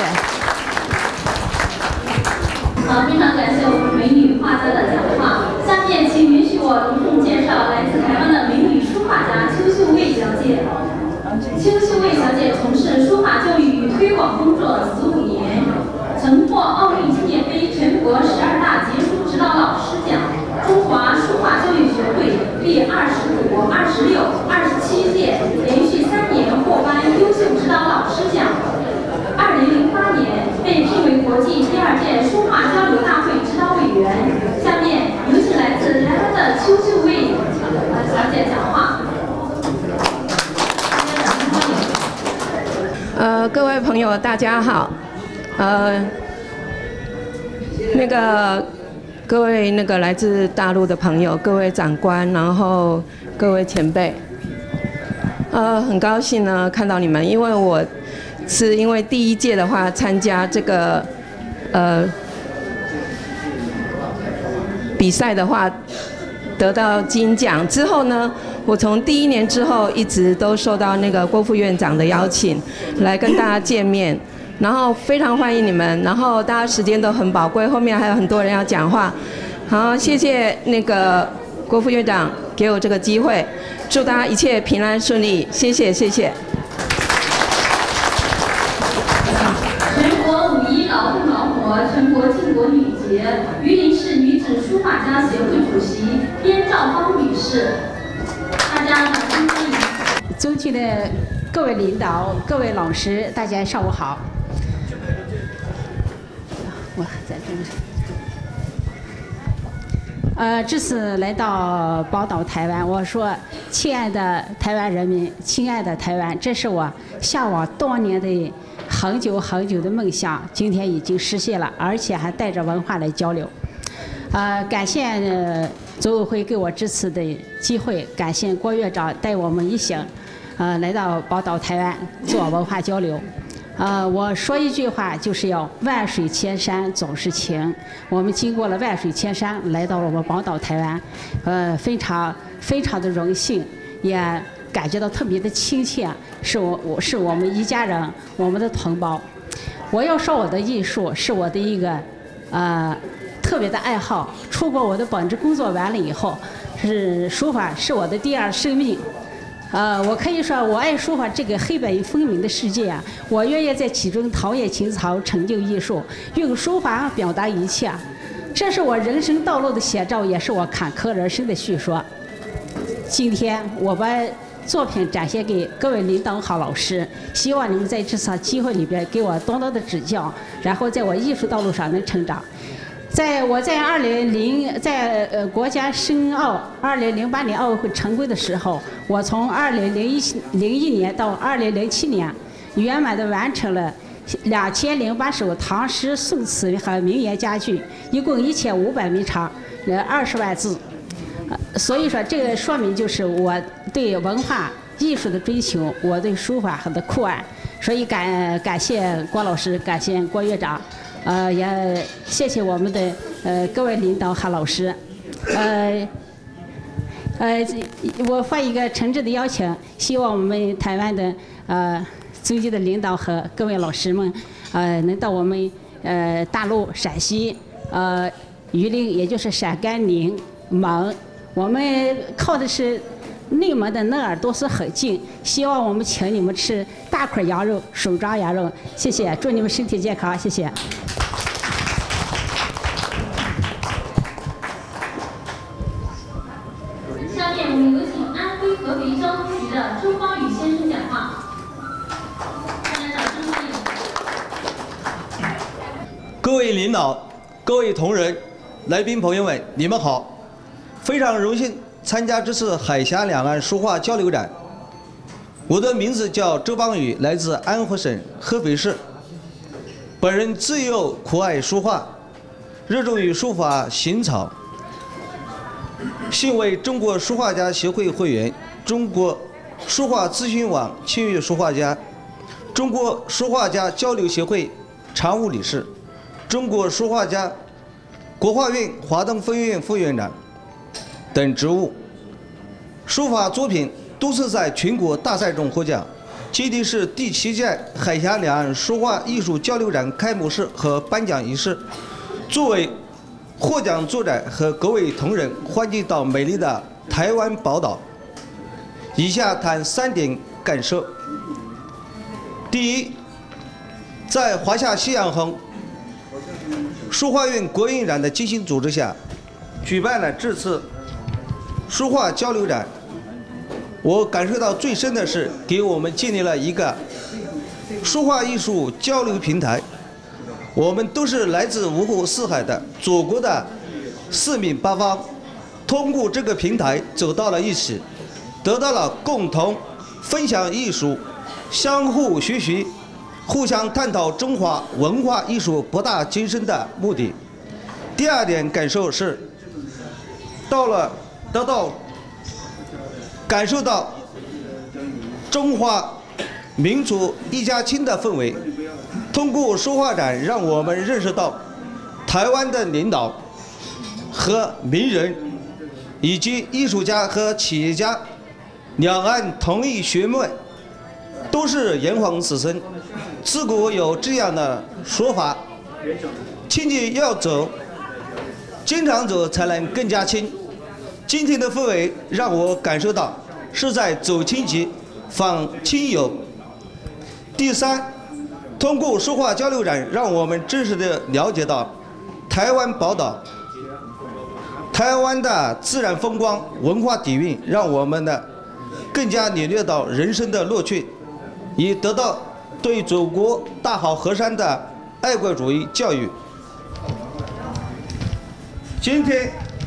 好，非常感谢我们美女画家的讲话。下面请允许我隆重介绍来自台湾的美女书画家邱秀蔚小姐。邱秀蔚小姐从事书画教育与推广工作十五年，曾获奥运纪念杯全国十二大杰出指导老师奖、中华书画教育学会第二十五十六、二十七届连续三年获颁优秀指导老师奖。二零零八年被聘为国际第二届书画交流大会指导委员。下面有请来自台湾的邱秀蔚呃小姐讲话。 呃，各位朋友，大家好。呃，那个各位那个来自大陆的朋友，各位长官，然后各位前辈，呃，很高兴呢看到你们，因为我是因为第一届的话参加这个呃比赛的话得到金奖之后呢，我从第一年之后一直都受到那个郭副院长的邀请来跟大家见面。然后非常欢迎你们，然后大家时间都很宝贵，后面还有很多人要讲话。好，谢谢那个郭副院长给我这个机会，祝大家一切平安顺利，谢谢谢谢。 全国五一劳动劳活，全国庆国女节，榆林市女子书画家协会主席边兆芳女士，大家掌声欢迎。 尊敬的各位领导、各位老师，大家上午好。我在这里。呃，这次来到宝岛台湾，我说，亲爱的台湾人民，亲爱的台湾，这是我向往多年的很久很久的梦想，今天已经实现了，而且还带着文化来交流。呃，感谢呃组委会给我这次的机会，感谢郭院长带我们一行，呃，来到宝岛台湾做文化交流。呃，我说一句话，就是要万水千山总是情。我们经过了万水千山，来到了我们宝岛台湾，呃，非常非常的荣幸，也感觉到特别的亲切，是我我是我们一家人，我们的同胞。我要说我的艺术是我的一个呃特别的爱好。出国我的本职工作完了以后，是书法是我的第二生命。呃，我可以说，我爱书法这个黑白分明的世界啊，我愿意在其中陶冶情操，成就艺术，用书法表达一切。这是我人生道路的写照，也是我坎坷人生的叙说。今天我把作品展现给各位领导好老师，希望你们在这次机会里边给我多多的指教，然后在我艺术道路上能成长。在我在二零零在呃国家申奥二零零八年奥运会成规的时候，我从二零零一零一年到二零零七年，圆满的完成了两千零八首唐诗、宋词和名言佳句，一共一千五百米长，呃二十万字。呃，所以说这个说明就是我对文化艺术的追求，我对书法和的酷爱。所以感感谢郭老师，感谢郭院长。呃，也谢谢我们的呃各位领导和老师，呃，呃，我发一个诚挚的邀请，希望我们台湾的呃尊敬的领导和各位老师们，呃，能到我们呃大陆陕西呃榆林，也就是陕甘宁蒙，我们靠的是内蒙的嫩耳朵是很近，希望我们请你们吃大块羊肉、手抓羊肉，谢谢，祝你们身体健康，谢谢。 下面我们有请安徽合肥交通局的周方宇先生讲话，大家掌声欢迎。 各位领导、各位同仁、来宾朋友们，你们好！非常荣幸参加这次海峡两岸书画交流展。我的名字叫周邦宇，来自安徽省合肥市。本人自幼酷爱书画，热衷于书法行草，现为中国书画家协会会员，中国书画咨询网签约书画家，中国书画家交流协会常务理事，中国书画家国画院华东分院副院长等职务。书法作品多次在全国大赛中获奖。今天是第七届海峡两岸书画艺术交流展开幕式和颁奖仪式。作为获奖作者和各位同仁欢迎到美丽的台湾宝岛。以下谈三点感受。第一，在华夏夕阳红书画院国院长的精心组织下，举办了这次书画交流展。 我感受到最深的是给我们建立了一个书画艺术交流平台。我们都是来自五湖四海的祖国的四面八方，通过这个平台走到了一起，得到了共同分享艺术、相互学习、互相探讨中华文化艺术博大精深的目的。第二点感受是，到了得到感受到中华民族一家亲的氛围。通过书画展，让我们认识到台湾的领导和名人，以及艺术家和企业家，两岸同一血脉，都是炎黄子孙。自古有这样的说法：亲戚要走，经常走才能更加亲。今天的氛围让我感受到是在走亲戚、访亲友。第三，通过书画交流展，让我们真实的了解到台湾宝岛、台湾的自然风光、文化底蕴，让我们的更加领略到人生的乐趣，也得到对祖国大好河山的爱国主义教育。今天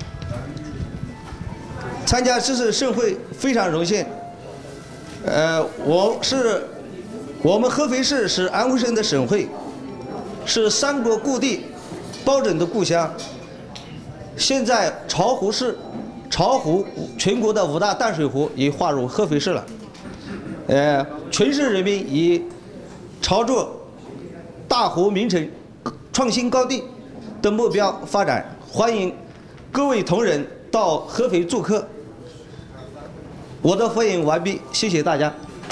参加这次盛会非常荣幸，呃，我是。我们合肥市是安徽省的省会，是三国故地包拯的故乡。现在巢湖市，巢湖全国的五大淡水湖已划入合肥市了。呃，全市人民以朝着大湖名城、创新高地的目标发展，欢迎各位同仁到合肥做客。我的发言完毕，谢谢大家。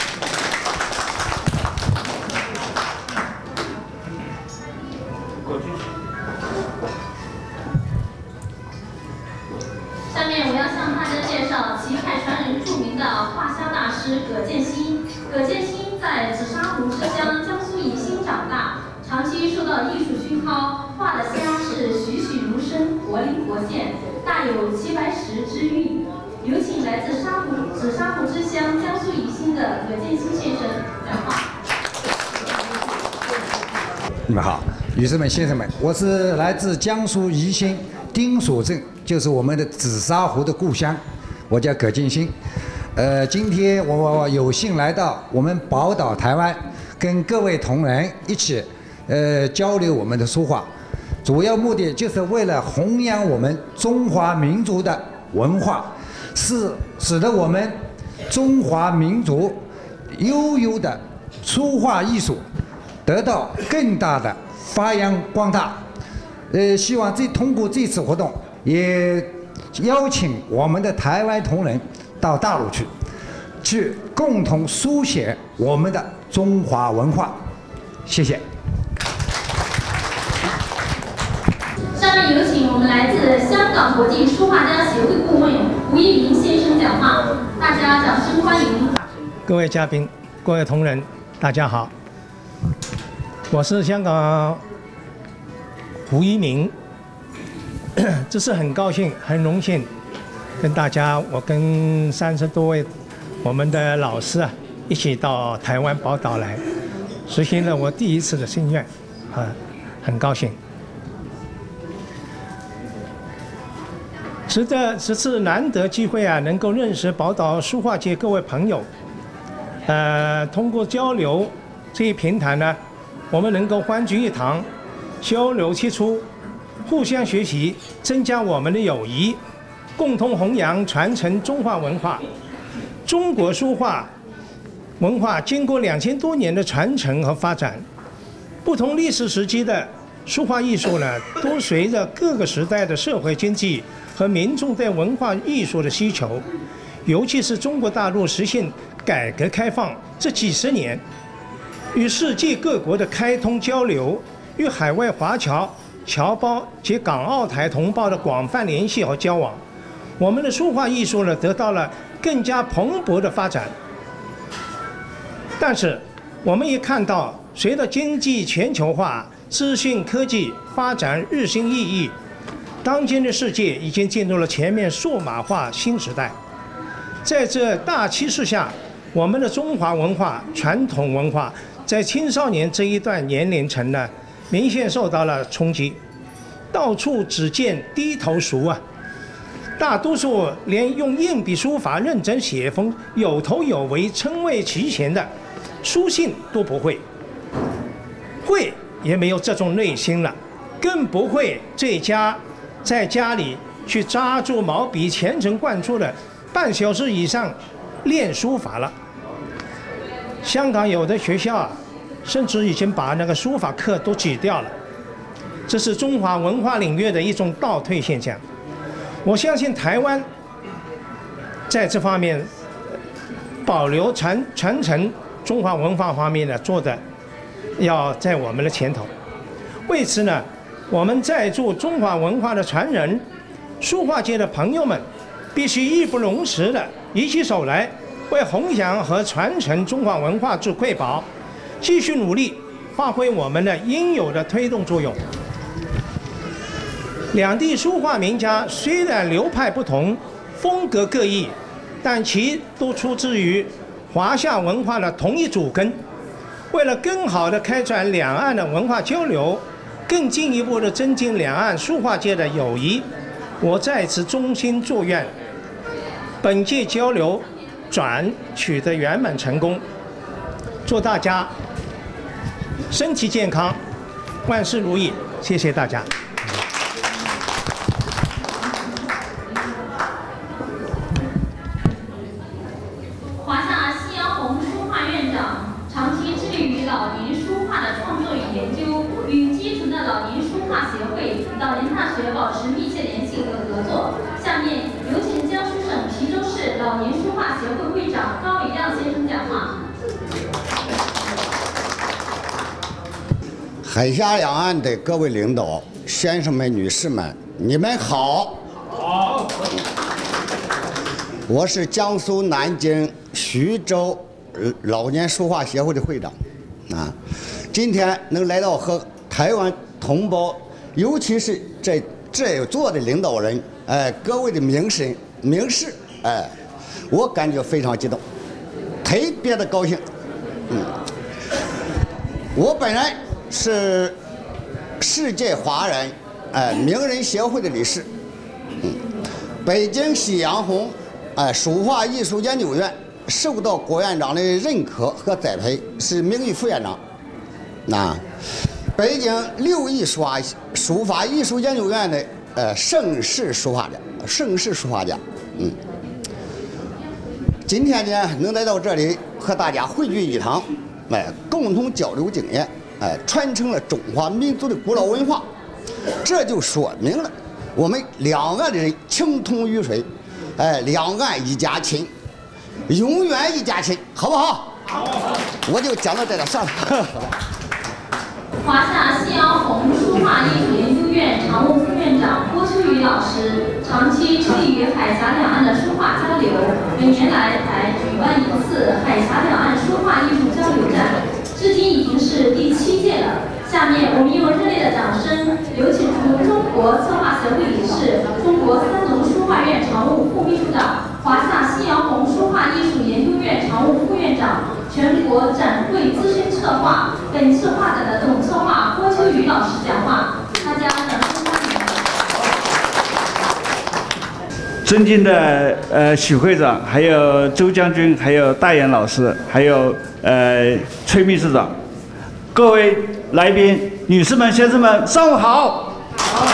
下面我要向大家介绍旗派传人著名的画虾大师葛剑兴。葛剑兴在紫砂壶之乡江苏宜兴长大，长期受到艺术熏陶，画的虾是栩栩如生、活灵活现，大有齐白石之韵。有请来自沙湖紫砂壶之乡江苏宜兴的葛剑兴先生讲话。 你们好，女士们、先生们，我是来自江苏宜兴丁所镇，就是我们的紫砂壶的故乡，我叫葛剑兴。呃，今天我有幸来到我们宝岛台湾，跟各位同仁一起呃交流我们的书画，主要目的就是为了弘扬我们中华民族的文化，是使得我们中华民族悠悠的书画艺术得到更大的发扬光大。呃，希望这通过这次活动，也邀请我们的台湾同仁到大陆去，去共同书写我们的中华文化。谢谢。 下面有请我们来自香港国际书画家协会顾问吴一鸣先生讲话，大家掌声欢迎。 各位嘉宾、各位同仁，大家好，我是香港吴一鸣。这是很高兴、很荣幸，跟大家，我跟三十多位我们的老师啊，一起到台湾宝岛来，实现了我第一次的心愿，啊，很高兴。实在这次难得机会啊，能够认识宝岛书画界各位朋友，呃，通过交流这一平台呢，我们能够欢聚一堂，交流切磋。互相学习，增加我们的友谊，共同弘扬传承中华文化。中国书画文化经过两千多年的传承和发展，不同历史时期的书画艺术呢，都随着各个时代的社会经济和民众对文化艺术的需求，尤其是中国大陆实现改革开放这几十年，与世界各国的开通交流，与海外华侨侨胞及港澳台同胞的广泛联系和交往，我们的书画艺术呢得到了更加蓬勃的发展。但是，我们也看到，随着经济全球化、资讯科技发展日新月异，当今的世界已经进入了全面数码化新时代。 在这大趋势下，我们的中华文化、传统文化在青少年这一段年龄层呢，明显受到了冲击，到处只见低头族啊，大多数连用硬笔书法认真写封有头有尾、称谓齐全的书信都不会，会也没有这种内心了，更不会这家在家里去扎住毛笔、虔诚贯注的半小时以上练书法了。香港有的学校啊，甚至已经把那个书法课都挤掉了，这是中华文化领域的一种倒退现象。我相信台湾在这方面保留传传承中华文化方面呢，做的要在我们的前头。为此呢，我们在做中华文化的传人，书画界的朋友们必须义不容辞的一起手来，为弘扬和传承中华文化之瑰宝，继续努力发挥我们的应有的推动作用。两地书画名家虽然流派不同，风格各异，但其都出自于华夏文化的同一祖根。为了更好地开展两岸的文化交流，更进一步地增进两岸书画界的友谊，我在此衷心祝愿本届交流转取得圆满成功，祝大家身体健康，万事如意。谢谢大家。 华夏夕阳红书画院长长期致力于老年书画的创作与研究，与基层的老年书画协会、老年大学保持密切联系和合作。下面有请江苏省徐州市老年书画协会会长高以亮先生讲话。 海峡两岸的各位领导、先生们、女士们，你们好。好。我是江苏南京徐州老年书画协会的会长，啊，今天能来到和台湾同胞，尤其是在这座的领导人，哎，各位的名绅名士，哎，我感觉非常激动，特别的高兴。嗯，我本人是世界华人哎名人协会的理事，嗯，北京夕阳红哎书画艺术研究院受到郭院长的认可和栽培，是名誉副院长。那北京六艺书法书法艺术研究院的呃盛世书画家，盛世书画家。嗯，今天呢能来到这里和大家汇聚一堂，哎，共同交流经验，哎，传承了中华民族的古老文化，这就说明了我们两岸的人情同浒水，哎，两岸一家亲。永远一家亲，好不好？好。我就讲到这点算了。 华夏夕阳红书画艺术研究院常务副院长郭秋雨老师，长期致力于海峡两岸的书画交流，每年来台举办一次海峡两岸书画艺术交流展，至今已经是第七届了。下面我们用热烈的掌声，有请出中国策划协会理事、中国三农书画院常务副秘书长、华夏夕阳红书画艺术研究院常务副院长、全国展会资深策划、本次画展的总策划郭秋雨老师讲话，大家掌声欢迎。 尊敬的呃许会长，还有周将军，还有大岩老师，还有呃崔秘书长，各位来宾、女士们、先生们，上午好。好。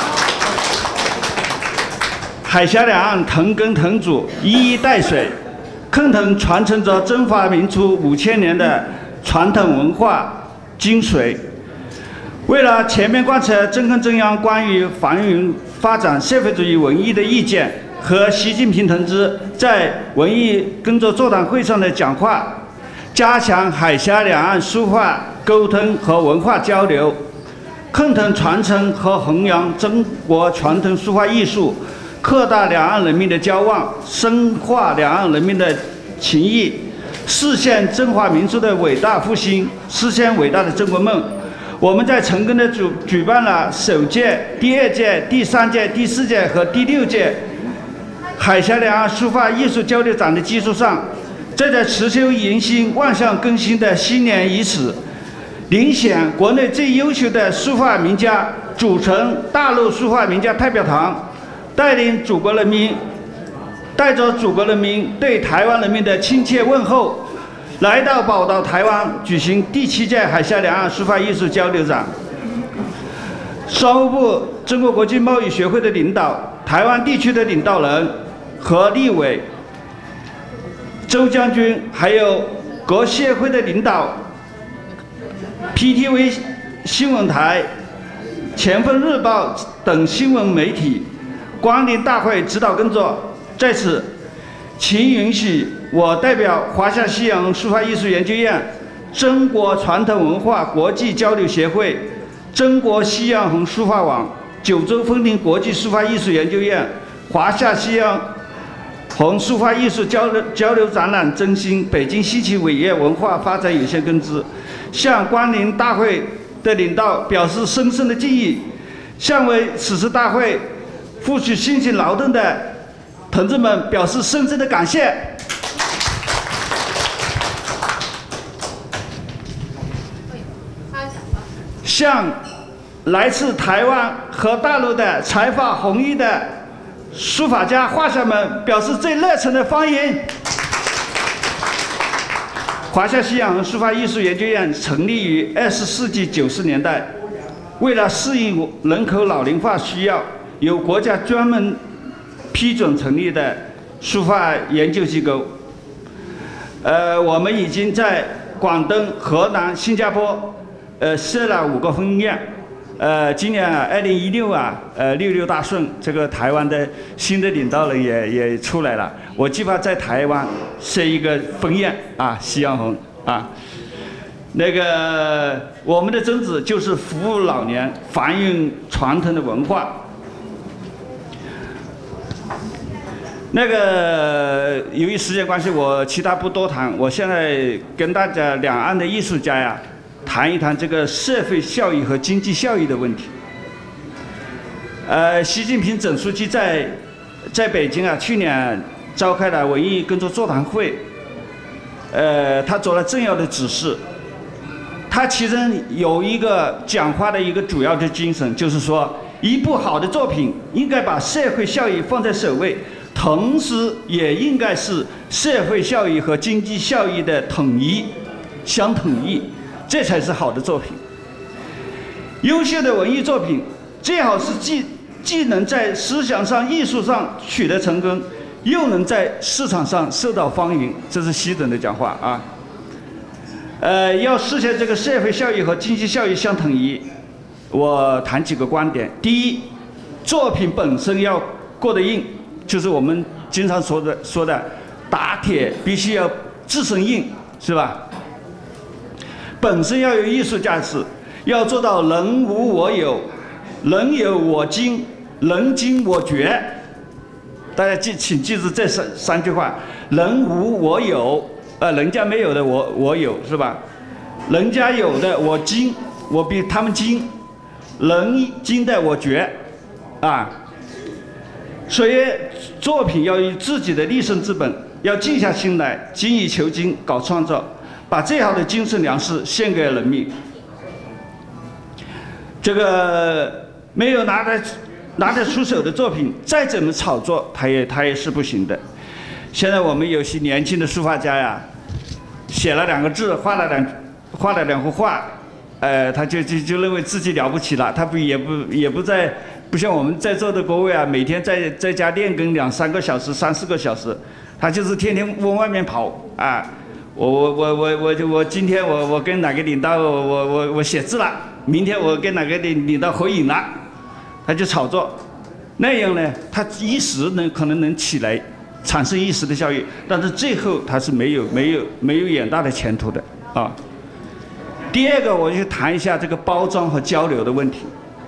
海峡两岸藤根藤主，一衣带水，昆藤传承着中华民族五千年的传统文化精髓。为了全面贯彻中共中央关于繁荣发展社会主义文艺的意见和习近平同志在文艺工作座谈会上的讲话，加强海峡两岸书画沟通和文化交流，共同传承和弘扬中国传统书画艺术，扩大两岸人民的交往，深化两岸人民的情谊，实现中华民族的伟大复兴，实现伟大的中国梦。我们在成功的举举办了首届、第二届、第三届、第四届和第六届海峡两岸书法艺术交流展的基础上，再在辞旧迎新、万象更新的新年伊始，遴选国内最优秀的书法名家，组成大陆书法名家代表团，带领祖国人民，带着祖国人民对台湾人民的亲切问候，来到宝岛台湾举行第七届海峡两岸书法艺术交流展。商务部、中国国际贸易学会的领导、台湾地区的领导人和立委、周将军，还有各协会的领导、P T V 新闻台、前锋日报等新闻媒体光临大会指导工作。在此，请允许我代表华夏西洋书法艺术研究院、中国传统文化国际交流协会、中国西洋红书法网、九州风铃国际书法艺术研究院、华夏西洋红书法艺术交流交流展览中心北京西岐伟业文化发展有限公司，向光临大会的领导表示深深的敬意，向为此次大会付出辛勤劳动的同志们表示深深的感谢。向来自台湾和大陆的才华横溢的书法家、画家们表示最热忱的欢迎。华夏西洋书法艺术研究院成立于二十世纪九十年代，为了适应人口老龄化需要，由国家专门批准成立的书法研究机构。呃，我们已经在广东、河南、新加坡。呃，设了五个分院，呃，今年啊，二零一六啊，呃，六六大顺，这个台湾的新的领导人也也出来了。我计划在台湾设一个分院啊，西洋红啊。那个我们的宗旨就是服务老年，繁育传统的文化。那个由于时间关系，我其他不多谈。我现在跟大家两岸的艺术家呀。谈一谈这个社会效益和经济效益的问题。呃，习近平总书记在在北京啊，去年召开了文艺工作座谈会，呃，他做了重要的指示。他其中有一个讲话的一个主要的精神，就是说，一部好的作品应该把社会效益放在首位，同时也应该是社会效益和经济效益的统一，相统一。这才是好的作品。优秀的文艺作品最好是既既能在思想上、艺术上取得成功，又能在市场上受到欢迎。这是习总的讲话啊。呃，要实现这个社会效益和经济效益相统一，我谈几个观点。第一，作品本身要过得硬，就是我们经常说的说的打铁必须要自身硬，是吧？本身要有艺术价值，要做到人无我有，人有我精，人精我绝。大家记，请记住这三三句话：人无我有，呃，人家没有的我我有，是吧？人家有的我精，我比他们精，人精的我绝，啊。所以作品要有自己的立身之本，要静下心来，精益求精，搞创造。把最好的精神粮食献给人民。这个没有拿得拿得出手的作品，再怎么炒作，它也它也是不行的。现在我们有些年轻的书法家呀，写了两个字，画了两画了两幅画，呃，他就就就认为自己了不起了，他不也不也不在不像我们在座的各位啊，每天在在家练功两三个小时、三四个小时，他就是天天往外面跑啊。我我我我我就我今天我我跟哪个领导我我我我写字了，明天我跟哪个领领导合影了，他就炒作，那样呢，他一时能可能能起来，产生一时的效益，但是最后他是没有没有没有远大的前途的啊。第二个，我就谈一下这个包装和交流的问题。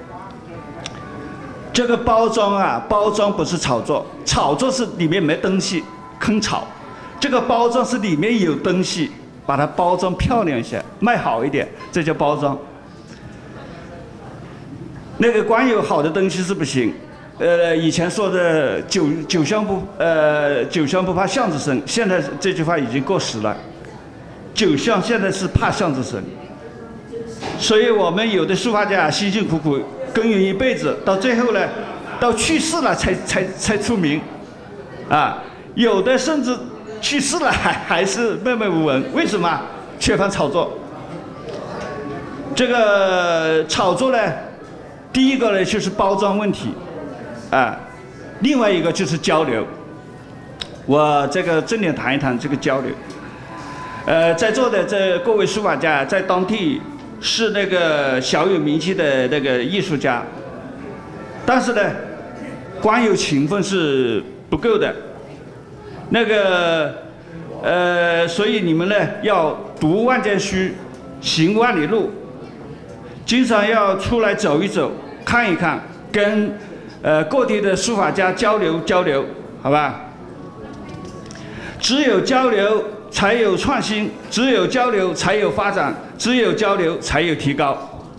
这个包装啊，包装不是炒作，炒作是里面没东西，坑炒。这个包装是里面有东西，把它包装漂亮一些，卖好一点，这叫包装。那个光有好的东西是不行， 呃，以前说的酒酒香不呃酒香不怕巷子深，现在这句话已经过时了。酒香现在是怕巷子深，所以我们有的书法家辛辛苦苦耕耘一辈子，到最后呢，到去世了才才才出名，啊，有的甚至去世了还还是默默无闻，为什么？缺乏炒作。这个炒作呢，第一个呢就是包装问题。啊，另外一个就是交流。我这个重点谈一谈这个交流。呃，在座的这各位书法家，在当地是那个小有名气的那个艺术家，但是呢，光有勤奋是不够的。那个呃，所以你们呢要读万卷书，行万里路，经常要出来走一走，看一看，跟呃，各地的书法家交流交流，好吧？只有交流才有创新，只有交流才有发展，只有交流才有提高。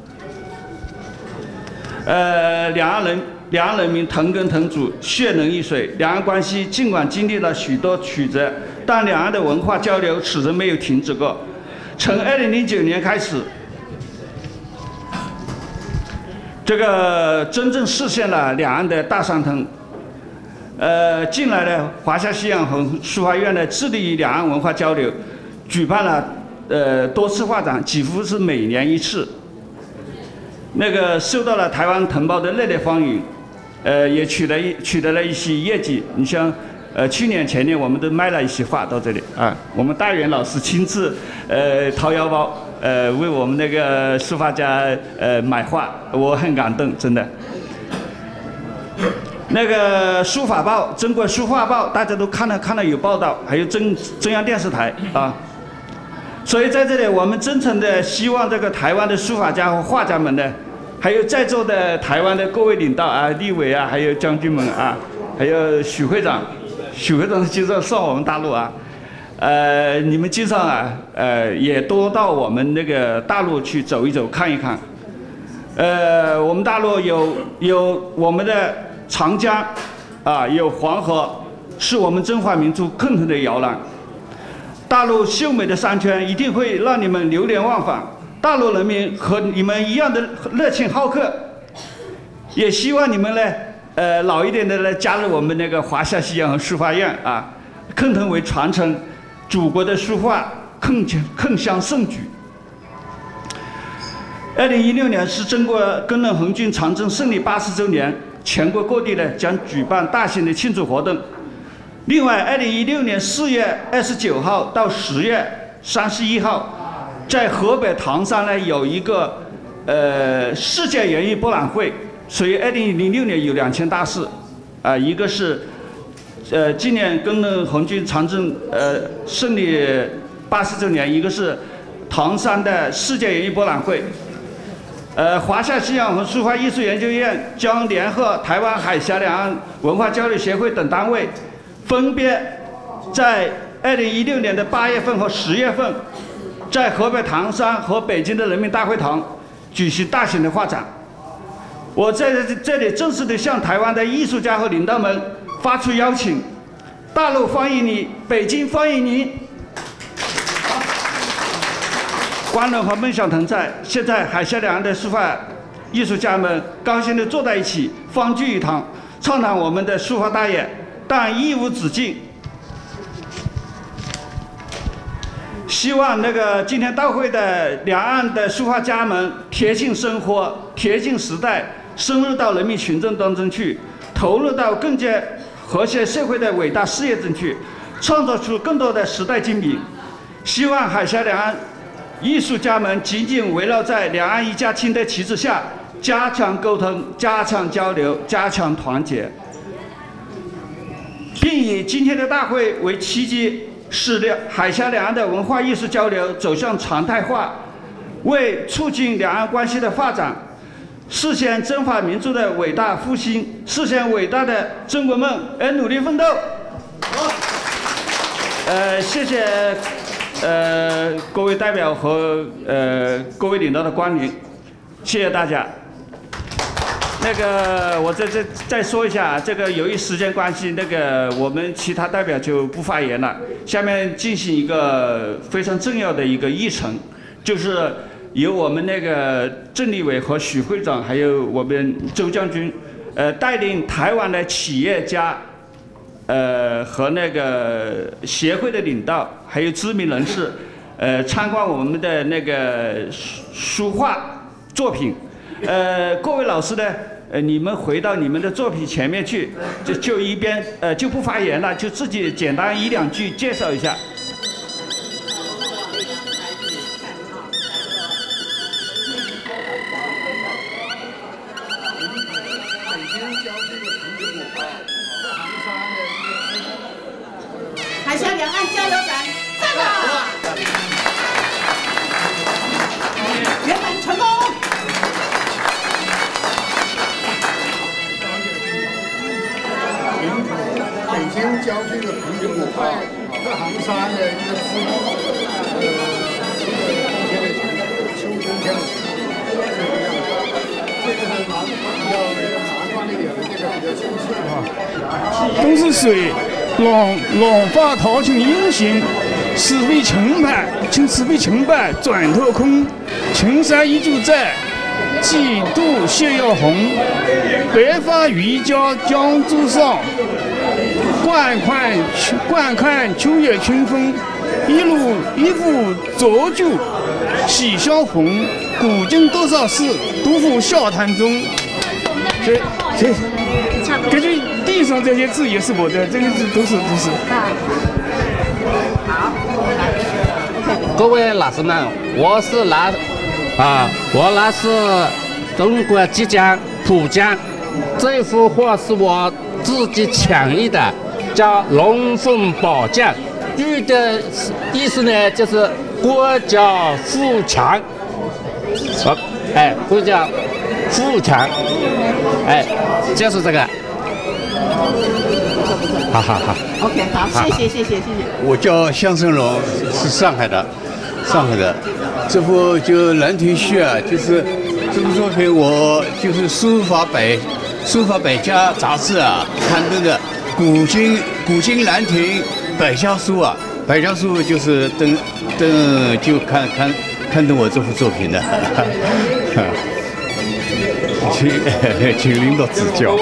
呃，两岸人两岸人民同根同祖，血浓于水。两岸关系尽管经历了许多曲折，但两岸的文化交流始终没有停止过。从二零零九年开始。这个真正实现了两岸的大商通。呃，近来呢，华夏西洋红书画院呢致力于两岸文化交流，举办了呃多次画展，几乎是每年一次。那个受到了台湾同胞的热烈欢迎，呃，也取得一取得了一些业绩。你像，呃，去年前年我们都卖了一些画到这里啊，我们大元老师亲自呃掏腰包。呃，为我们那个书法家呃买画，我很感动，真的。那个书法报，中国书画报，大家都看了看了有报道，还有中中央电视台啊。所以在这里，我们真诚的希望这个台湾的书法家和画家们呢，还有在座的台湾的各位领导啊、立委啊，还有将军们啊，还有许会长，许会长经常上我们大陆啊。呃，你们经常啊，呃，也多到我们那个大陆去走一走、看一看。呃，我们大陆有有我们的长江，啊，有黄河，是我们中华民族共同的摇篮。大陆秀美的山川一定会让你们流连忘返。大陆人民和你们一样的热情好客，也希望你们呢，呃，老一点的呢，加入我们那个华夏西洋红书画院啊，共同为传承祖国的书画更更向盛举。二零一六年是中国工农红军长征胜利八十周年，全国各地呢将举办大型的庆祝活动。另外，二零一六年四月二十九号到十月三十一号，在河北唐山呢有一个呃世界园艺博览会。所以，二零零六年有两件大事，啊，一个是呃纪念工农红军长征呃胜利八十周年，一个是唐山的世界园艺博览会。呃，华夏西洋红书画艺术研究院将联合台湾海峡两岸文化交流协会等单位，分别在二零一六年的八月份和十月份，在河北唐山和北京的人民大会堂举行大型的画展。我在这里正式的向台湾的艺术家和领导们发出邀请：大陆欢迎你，北京欢迎你。光荣和梦想同在。现在海峡两岸的书法艺术家们高兴地坐在一起，方聚一堂，畅谈我们的书法大业，但义无止境。希望那个今天到会的两岸的书法家们贴近生活，贴近时代，深入到人民群众当中去，投入到更加和谐社会的伟大事业中去，创造出更多的时代精品。希望海峡两岸艺术家们紧紧围绕在两岸一家亲的旗帜下，加强沟通，加强交流，加强团结，并以今天的大会为契机，使两海峡两岸的文化艺术交流走向常态化，为促进两岸关系的发展，实现中华民族的伟大复兴，实现伟大的中国梦而努力奋斗。呃，谢谢。呃，各位代表和呃各位领导的光临，谢谢大家。 那个我在这再说一下，这个由于时间关系，那个我们其他代表就不发言了。下面进行一个非常重要的一个议程，就是由我们那个郑立伟和许会长，还有我们周将军，呃，带领台湾的企业家，呃和那个协会的领导，还有知名人士，呃，参观我们的那个书画作品。呃，各位老师呢？呃，你们回到你们的作品前面去，就就一边呃就不发言了，就自己简单一两句介绍一下。 海峡两岸交流展上了，圆满成功。 北京郊区的平顶舞啊，各行山的一个自呃一个冬天的景，秋冬天的景，这个样子。这个是南比较南方一点的，这个比较清秀啊。 冬是水，浪浪花淘尽英雄，是非成败，请是非成败转头空，青山依旧在。几度斜阳红，白发渔家江渚上。观看观看秋月春风，一路一幅浊酒喜相逢。古今多少事，独付笑谈中。这这，根据地上这些字也是我的，这个字都是都是。 各位老师们，我是拿啊，我拿是中国浙江浦江，这幅画是我自己抢译的，叫《龙凤宝将》，寓的意思呢就是国家富强。好，哎，国家富强，哎，就是这个。好好好。 OK， 好，谢谢谢谢谢谢。 我叫向胜龙，是上海的，上海的。这幅就《兰亭序》啊，就是这部作品，我就是书法百书法百家杂志啊刊登的古今古今兰亭百家书啊，百家书就是登登就看看刊登我这幅作品的，请请领导指教。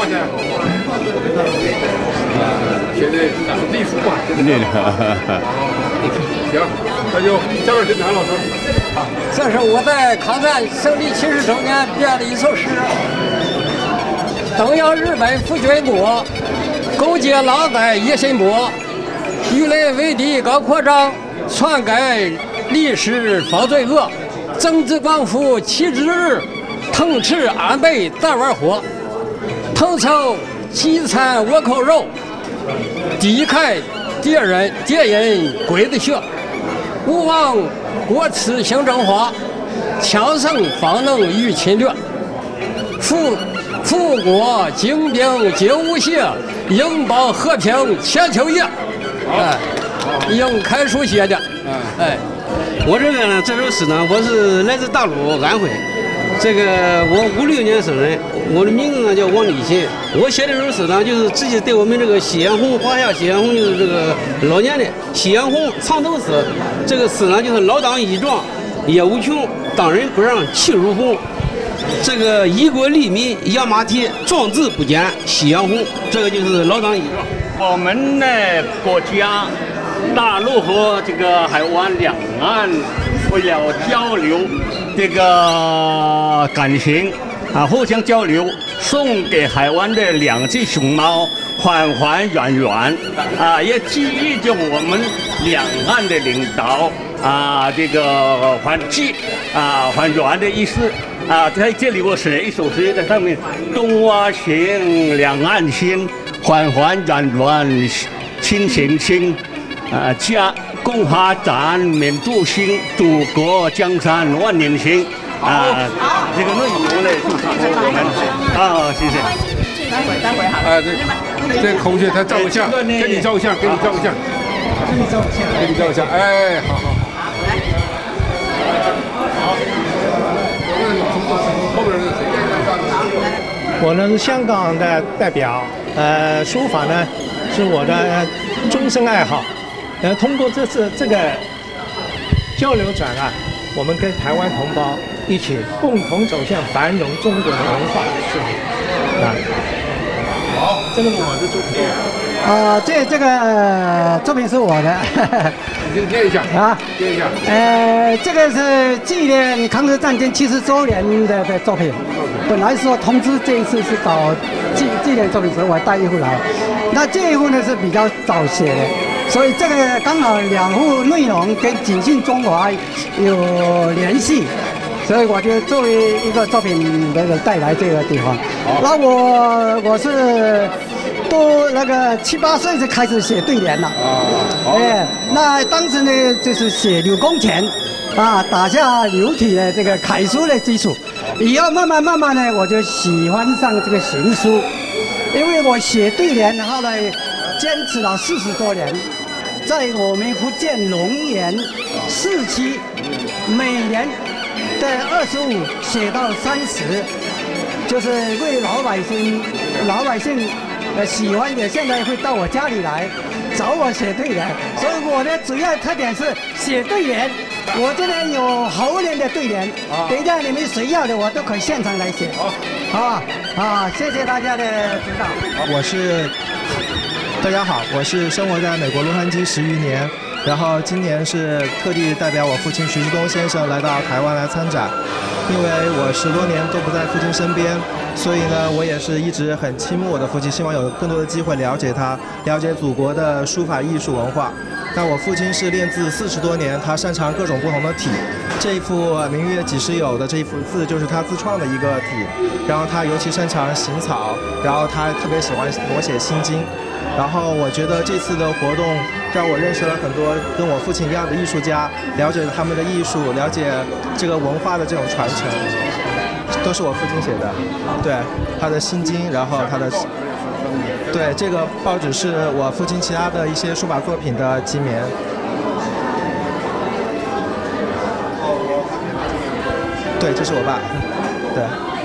现在立书吧，现在对的。 行，那就下面是谭老师。 这是我在抗战胜利七十周年编的一首诗。东洋日本复军国，勾结狼灾野心勃，与雷为敌搞扩张，篡改历史防罪恶，政治光复旗帜日，腾翅安倍再玩火，腾凑饥餐倭寇肉，抵开敌人敌人鬼子血，勿忘国耻行政化，强盛方能御侵略，富富国精兵皆无懈，应保和平千秋业。哎，应楷书写的。哎， 我这个呢，这首诗呢，我是来自大陆安徽。这个我五六年生人，我的名字呢叫王立新。我写这首诗呢，就是直接对我们这个夕阳红华夏夕阳红就是这个老年的夕阳红藏头诗。这个诗呢就是老当益壮，业无穷，当仁不让气如虹。这个一国利民养马蹄，壮志不减夕阳红。这个就是老当益壮。 我们的国家，大陆和这个海湾两岸为了交流这个感情啊，互相交流，送给海湾的两只熊猫缓缓远远啊，也激励着我们两岸的领导啊，这个缓急啊缓远的意思啊。在这里我写一首诗，在上面东洼行，两岸心，缓缓远远亲行亲啊，家共发展免祝兴，祖国江山万年兴啊！这个内容呢，就是我们啊，谢谢。 待会待会好。 啊，这这同学他照个相，跟你照个相，给你照个相，给你照个相，给你照个相，哎，好好。好，我们从后边是谁？ 我呢是香港的代表，呃，书法呢是我的终身爱好。呃，通过这次这个交流展啊，我们跟台湾同胞一起共同走向繁荣中国的文化事业啊。好，这个是我的作品。 啊，这这个、呃、作品是我的， 你念一下啊， 念一下。 呃，这个是纪念抗日战争七十周年的的作品。本来说通知这一次是搞纪纪念作品，所以我带一幅来。那这一幅呢是比较早写的，所以这个刚好两幅内容跟警讯中华有联系。所以我就作为一个作品那个带来这个地方。那我我是都那个七八岁就开始写对联了。啊，哎，那当时呢就是写柳公权，啊，打下流体的这个楷书的基础。以后慢慢慢慢呢，我就喜欢上这个行书，因为我写对联，后来坚持了四十多年，在我们福建龙岩市区，每年的二十五写到三十，就是为老百姓，老百姓呃喜欢的，现在会到我家里来找我写对联，所以我的主要特点是写对联。我这边有猴年的对联，等一下你们谁要的我都可以现场来写。好，啊啊，谢谢大家的指导。 我是，大家好，我是生活在美国洛杉矶十余年。然后今年是特地代表我父亲徐志东先生来到台湾来参展，因为我十多年都不在父亲身边，所以呢，我也是一直很倾慕我的父亲，希望有更多的机会了解他，了解祖国的书法艺术文化。那我父亲是练字四十多年，他擅长各种不同的体。这一幅“明月几时有”的这一幅字就是他自创的一个体，然后他尤其擅长行草，然后他特别喜欢摹写《心经》。然后我觉得这次的活动让我认识了很多跟我父亲一样的艺术家，了解了他们的艺术，了解这个文化的这种传承，都是我父亲写的。对，他的《心经》，然后他的，对，这个报纸是我父亲其他的一些书法作品的集棉。对，这是我爸。对。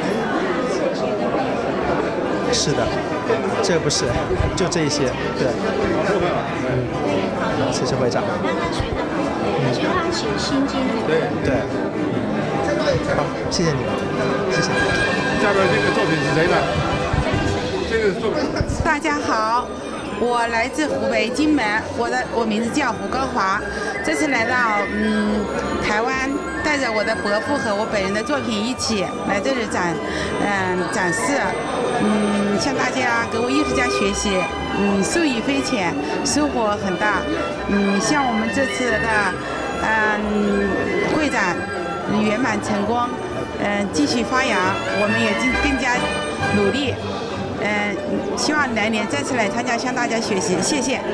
是的。这个不是，就这一些，对。嗯，谢谢会长。嗯，就他写《心经》对对。好，谢谢你们，谢谢。 下边这个作品是谁的？这个作品。 大家好，我来自湖北荆门，我的我名字叫胡高华，这次来到嗯台湾，带着我的伯父和我本人的作品一起来这里展嗯展示。嗯，向大家各位艺术家学习，嗯，受益匪浅，收获很大。嗯，像我们这次的嗯会展圆满成功，嗯，继续发扬，我们也更更加努力。嗯，希望来年再次来参加，向大家学习，谢谢。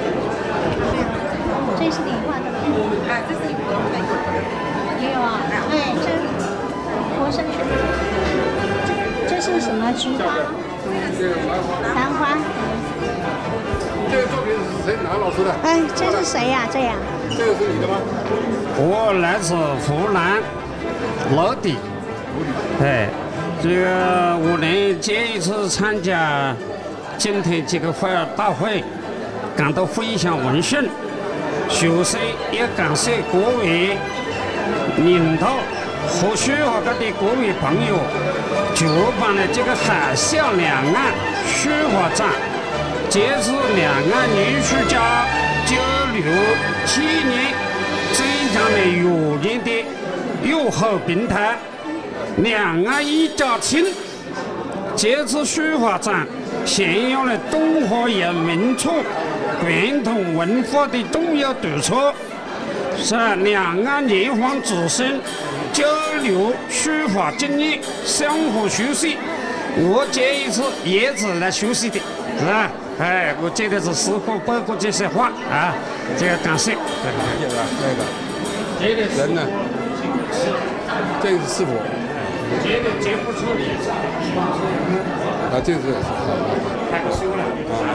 这是你画的吗？啊，这是你画的。也有啊。哎，这活生生。这是什么菊花？兰花。 这个作品是谁？哪个老师的？ 哎，这是谁呀？这样。 这个是你的吗？ 我来自湖南乐地。哎，这个我能这一次参加今天这个会大会，感到非常荣幸。首先也感谢各位领导和书法界的各位朋友举办了这个海峡两岸书法展，这次两岸艺术家交流纪念，增强了友人的友好平台，两岸一家亲。这次书法展显扬了中华人民族传统文化的重要突出，是两岸人方自身交流书法经验，相互学习。我这一次也是来学习的，是吧？哎，我觉得是师傅包括这些话啊，这个感谢。 这个那个，人呢？这个是师傅。 这个这不处理。 啊，这是太修了。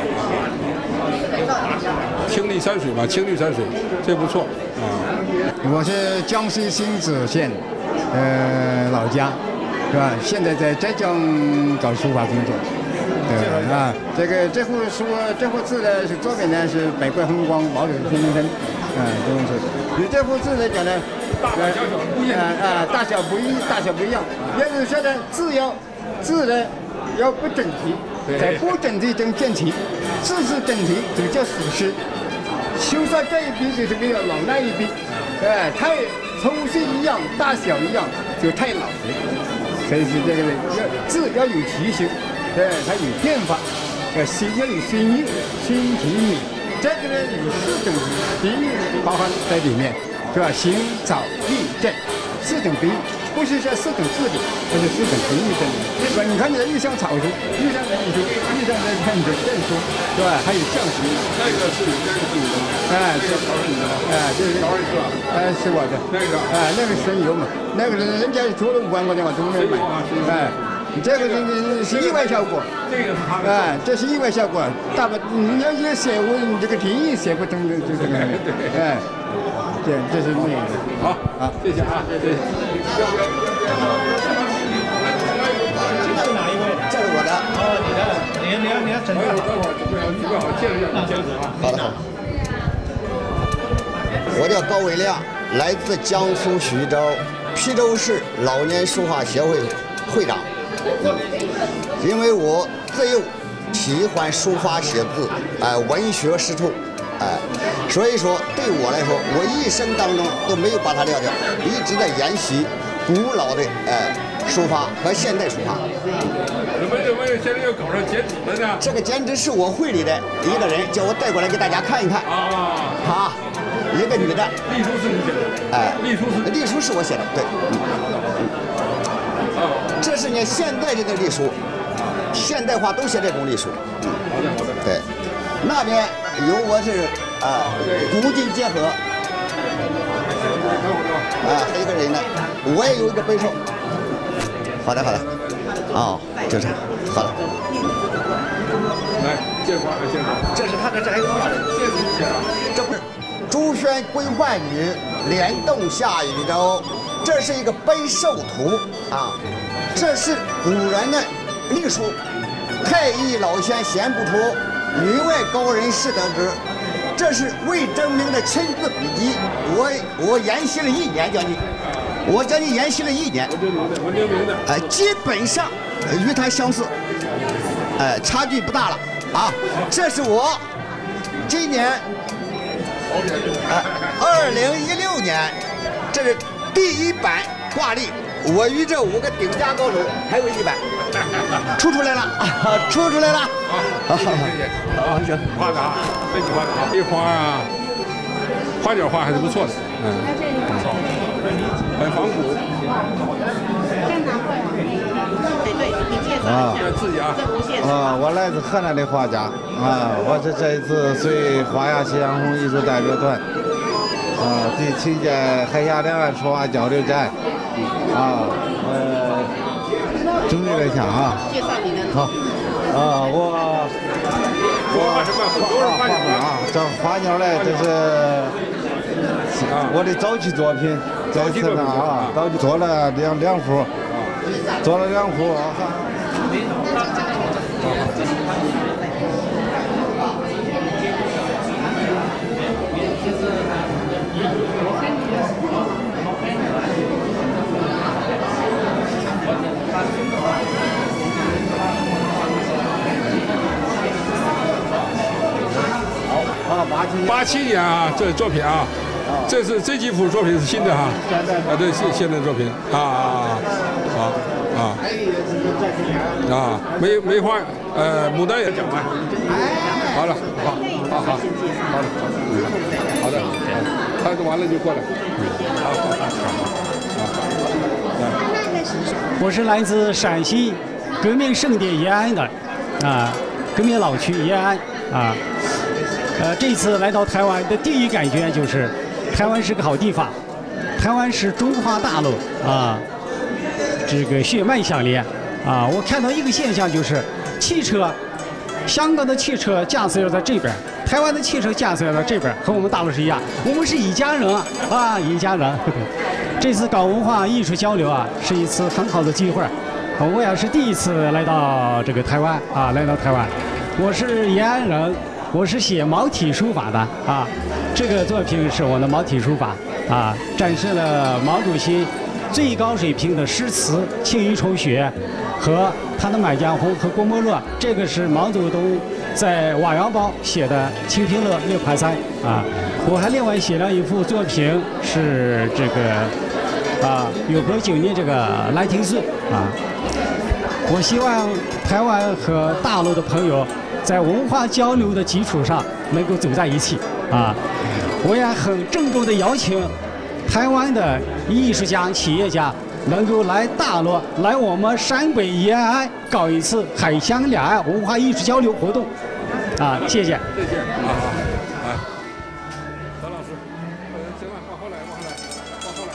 青绿山水嘛，青绿山水，这不错啊。 我是江西新子县，呃，老家， 是吧？现在在浙江搞书法工作，对吧？啊，这个这幅书这幅字呢是作品呢是百怪风光，毛柳平生，啊，这种是。你这幅字来讲呢， 大大小小不一样， 啊啊，大小不一，大小不一样。也就是说呢，字要字呢要不整齐，在不整齐中见齐，字是整齐就叫史诗。修上这一笔就是没有老那一笔，哎，太粗细一样，大小一样，就太老实。所以是这个要字要有奇形，对，它有变化，要心要有心意，心情美，这个呢有四种比喻包含在里面，是吧？形、草、意、正，四种比喻。不是说四种字体，而是四种比喻在里面，是吧？你看你的玉象草书，玉象的艺术，玉象的看你的证书，是吧？还有象形， 那个是你，那个是你的吗？ 哎， 这个是你的吗？ 哎，就是高一是吧？ 哎，是我的。 那个， 哎，那个神油嘛，那个人人家做了五万块钱，我都没买。哎，这个是是意外效果。 这个是他的。 哎，这是意外效果，大不你要是写我你这个题意写不通就就这个，哎。对，这是那个。 好，好，谢谢啊，谢谢。要不要？ 这是哪一位？这是我的。 哦，你的，你你要你要整个。 等会儿准备好，准备好，介绍一下，介绍啊。 好的。我叫高伟亮，来自江苏徐州，邳州市老年书画协会会长。因为我自幼喜欢书法写字，哎、呃，文学诗处。哎，所以说对我来说，我一生当中都没有把它撂掉，一直在研习古老的哎书法和现代书法。 怎么怎么现在又搞上剪纸了呢？ 这个剪纸是我会里的一个人叫我带过来给大家看一看。 啊， 好，一个女的。 隶书是你写的？ 哎， 隶书是隶书是我写的，对。嗯。这是呢现代人的隶书，现代化都写这种隶书。 嗯，好的好的。 对，那边。有我是啊，古今结合，啊，还有一个人呢，我也有一个备受。好的，好的，哦，就这样，好了。 来，见过，见过。 这是他的摘画的，这不是朱轩归浣女，莲动下禹州，这是一个备受图啊，这是古人的隶书，太乙老仙闲不出。女外高人是得之，这是魏征明的亲自笔记。我我研习了一年将近，我将近研习了一年。 文征明的，文征明的， 哎，基本上与他相似，哎，差距不大了啊。这是我今年，哎，二零一六年，这是第一版挂历。我与这五个顶家高手还有一版，出出来了，啊、出出来了。 好，谢谢谢谢。好，行，画的啊，这你画的啊，这花啊，花鸟画还是不错的，嗯，很仿古。 对对，你介绍一下自己啊。 啊，我来自河南的画家啊，我是这一次随花亚夕阳红艺术代表团啊第七届海峡两岸书画交流展。啊，呃，准备了一下啊。 介绍你的。 好，啊，我我画画啊，这花鸟嘞，这是我的早期作品，这次呢啊，早期做了两两幅，做了两幅。 八七年啊，这作品啊，这是这几幅作品是新的哈，啊，这现现代作品啊啊啊啊啊，梅梅花呃牡丹也讲完，好了，好，好好，好的，好的，他说完了就过来，好好好好， 我是来自陕西革命圣地延安的，啊，革命老区延安啊。呃，这次来到台湾的第一感觉就是，台湾是个好地方，台湾是中华大陆啊，这个血脉相连啊。我看到一个现象就是，汽车，香港的汽车驾驶要在这边，台湾的汽车驾驶要在这边，和我们大陆是一样，我们是一家人啊，一家人。这这次搞文化艺术交流啊，是一次很好的机会。我也是第一次来到这个台湾啊，来到台湾。我是延安人，我是写毛体书法的啊。这个作品是我的毛体书法啊，展示了毛主席最高水平的诗词《青衣愁雪》和他的《满江红》和《郭沫若》。这个是毛泽东在《瓦窑包》写的《清平乐·六块三》啊。我还另外写了一幅作品，是这个啊，永和九年这个《兰亭序》啊。我希望台湾和大陆的朋友在文化交流的基础上能够走在一起啊！我也很郑重地邀请台湾的艺术家、企业家能够来大陆，来我们陕北延安搞一次海峡两岸文化艺术交流活动啊！谢谢。 谢谢啊啊！张老师，行了，往后来，往后来，往后来。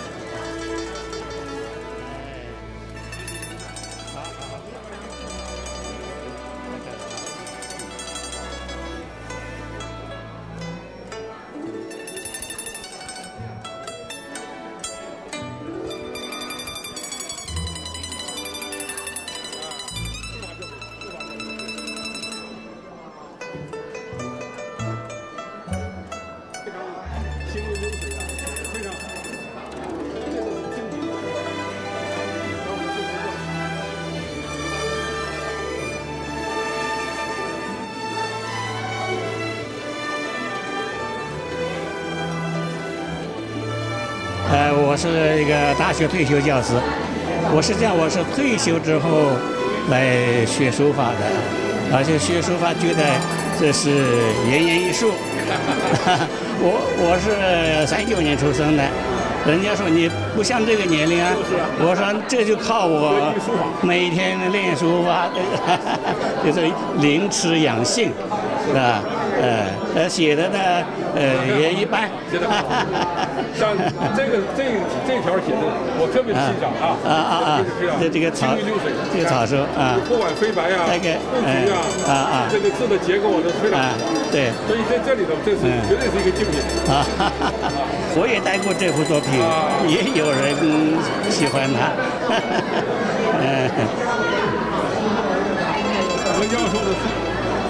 呃，我是一个大学退休教师，我实际上我是退休之后来学书法的，而且学书法觉得这是颜颜艺术。我我是三九年出生的，人家说你不像这个年龄啊，我说这就靠我每天练书法，就是凌迟养性，是吧？呃，呃，写的呢，呃，也一般。 像这个这这条写的，我特别欣赏啊啊啊啊！这这个草，这个草书啊， 不管飞白啊， 那个布局啊， 啊啊， 这个字的结构我都非常好。 对， 所以在这里头，这是绝对是一个精品啊！我也带过这幅作品，也有人喜欢它。嗯。 文教授的书。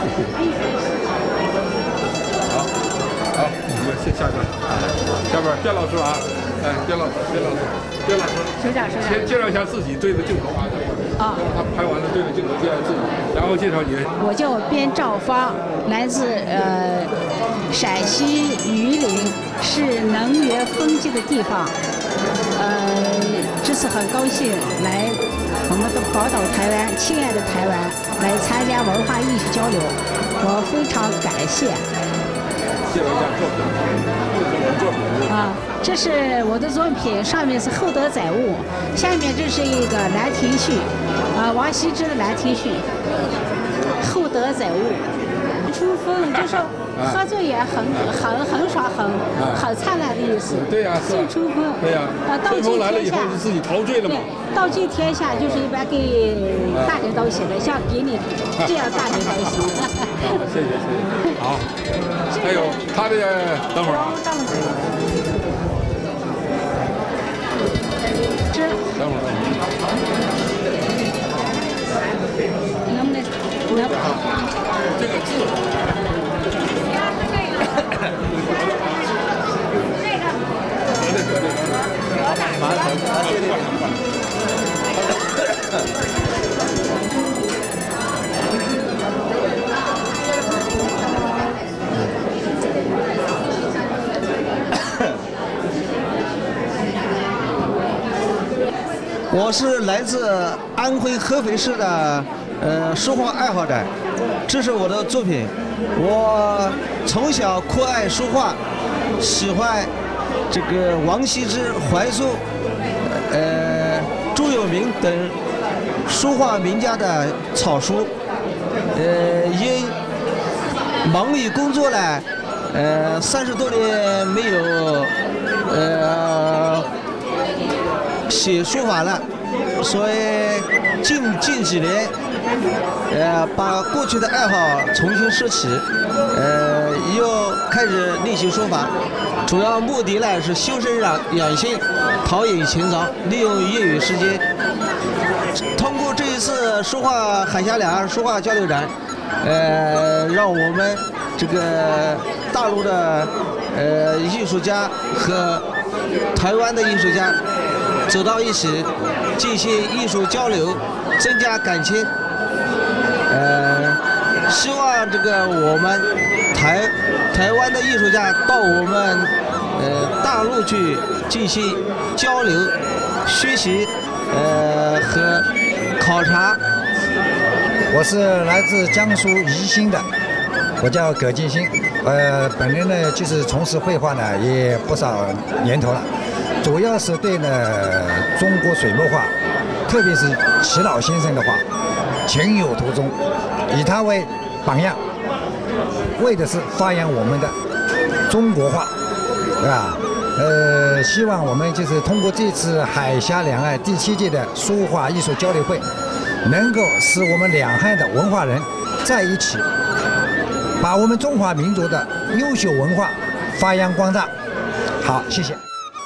好，好，我们先下边，下边边老师啊，哎，边老师，边老师，边老师， 首长，首长， 先介绍一下自己，对着镜头啊，啊，他拍完了对着镜头介绍自己，然后介绍你。 我叫边兆芳，来自呃陕西榆林，是能源丰瘠的地方，呃，这次很高兴来我们的宝岛台湾，亲爱的台湾，来参加文化艺术交流，我非常感谢。 介绍一下作品，这是我的作品啊，这是我的作品，上面是厚德载物，下面这是一个《兰亭序》，啊，王羲之的《兰亭序》，厚德载物。出风就是喝醉也很很很爽，很很灿烂的意思。 对呀，是。 最出风。 对呀。啊， 道尽来了以后天下。 是自己陶醉了嘛。 道尽天下就是一般给大领导写的，像给你这样大领导写的。 好，谢谢谢谢。好，还有他的，等会儿啊。 这。 等会儿。 能不能？能。 这个字。 我是来自安徽合肥市的呃书画爱好者，这是我的作品。我从小酷爱书画，喜欢这个王羲之、怀素、呃朱友铭等书画名家的草书。呃，因忙于工作呢，呃三十多年没有呃写书法了，所以近近几年，呃，把过去的爱好重新拾起，呃， 呃，又开始练习书法，主要目的呢是修身养养性，陶冶情操，利用业余时间。通过这一次书画海峡两岸书画交流展，呃，让我们这个大陆的呃艺术家和台湾的艺术家走到一起，进行艺术交流，增加感情。呃，希望这个我们台台湾的艺术家到我们呃大陆去进行交流、学习，呃和考察。 我是来自江苏宜兴的，我叫葛进兴。呃，本人呢就是从事绘画呢也不少年头了，主要是对呢中国水墨画，特别是齐老先生的画情有独钟，以他为榜样，为的是发扬我们的中国画，对吧？呃，希望我们就是通过这次海峡两岸第七届的书画艺术交流会，能够使我们两岸的文化人在一起，把我们中华民族的优秀文化发扬光大。好，谢谢。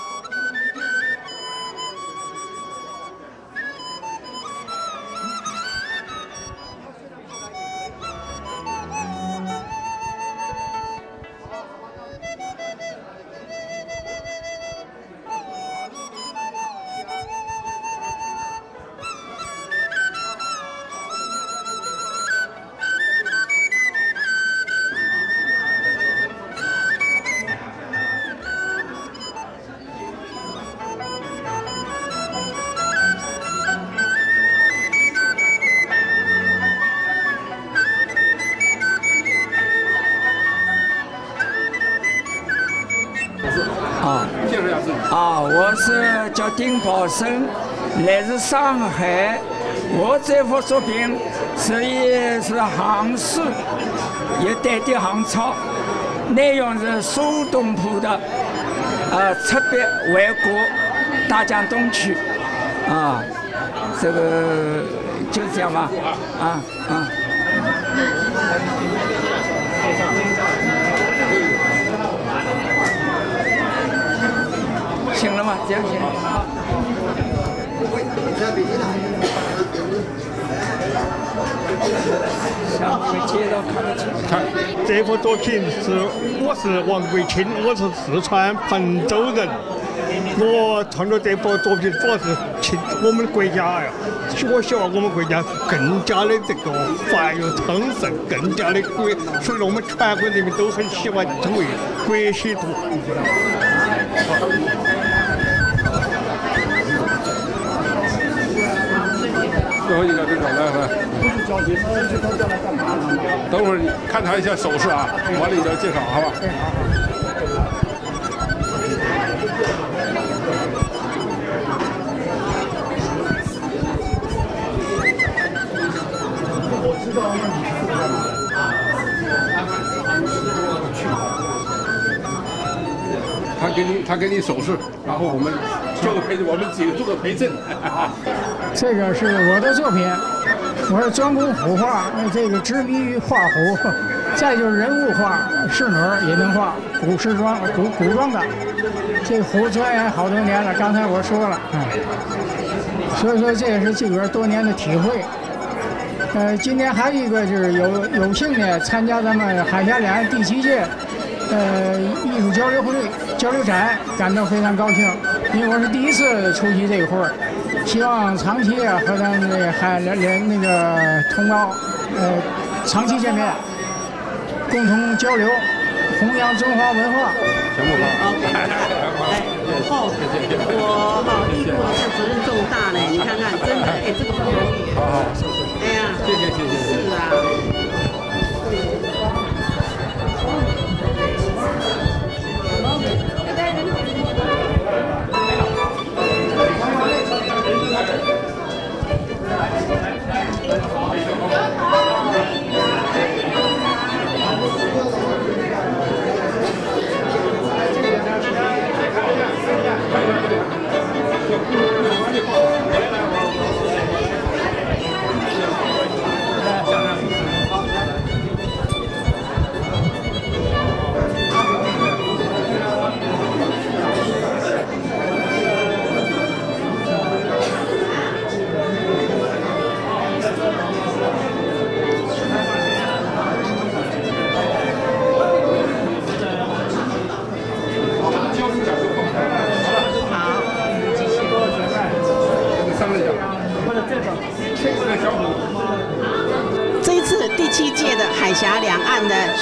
啊，啊，我是叫丁宝生，来自上海。我这幅作品是也是行书，也带点行草，内容是苏东坡的呃赤壁怀古大江东去啊，这个就这样吧，啊啊。行了吗？这样行。下面介绍看得清楚。 看这幅作品是，我是王贵清，我是四川彭州人。我创作这幅作品主要是庆我们国家呀，我希望我们国家更加的这个繁荣昌盛，更加的国，所以说我们全国人民都很喜欢成为国喜图。 最后一个这个来来，等会儿你看他一下手势啊，完了你再介绍，好吧？ 我知道你是干嘛的。 他给你，他给你手势，然后我们做个陪，我们几个做个陪衬。 这个是我的作品，我是专攻虎画，这个执迷于画虎，再就是人物画，仕女也能画，古时装、古古装的。这个虎钻研好多年了，刚才我说了，嗯，所以说这也是自个儿多年的体会。呃，今年还有一个就是有有幸呢参加咱们海峡两岸第七届呃艺术交流会交流展，感到非常高兴，因为我是第一次出席这个会儿。希望长期啊和咱们那个海联联那个同胞，呃，长期见面，共同交流，弘扬中华文化。 全部好。 哎，好，我好，义父是责任重大嘞，你看看，真的，哎，这个不容易。 好好，谢谢。 哎呀， 谢谢谢谢谢谢。 是啊。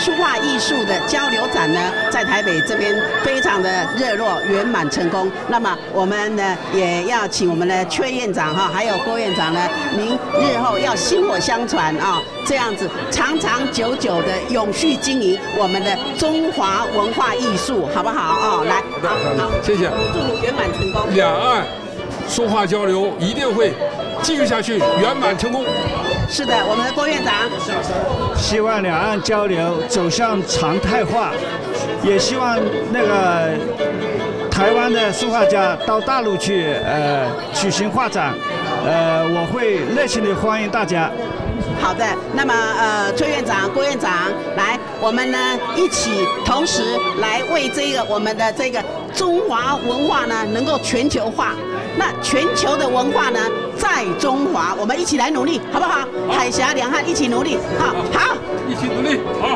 书画艺术的交流展呢，在台北这边非常的热络圆满成功。那么我们呢也要请我们的邱院长哈，还有郭院长呢，您日后要薪火相传啊，这样子长长久久的永续经营我们的中华文化艺术，好不好哦？来，好，好， 谢谢， 祝福圆满成功。 两岸书画交流一定会继续下去，圆满成功。 是的，我们的郭院长希望两岸交流走向常态化，也希望那个台湾的书画家到大陆去呃举行画展，呃，我会热情地欢迎大家。 好的，那么呃，崔院长、郭院长，来，我们呢一起同时来为这个我们的这个中华文化呢能够全球化。那全球的文化呢在中华，我们一起来努力，好不好？海峡两岸一起努力，好，好， 一起努力，好。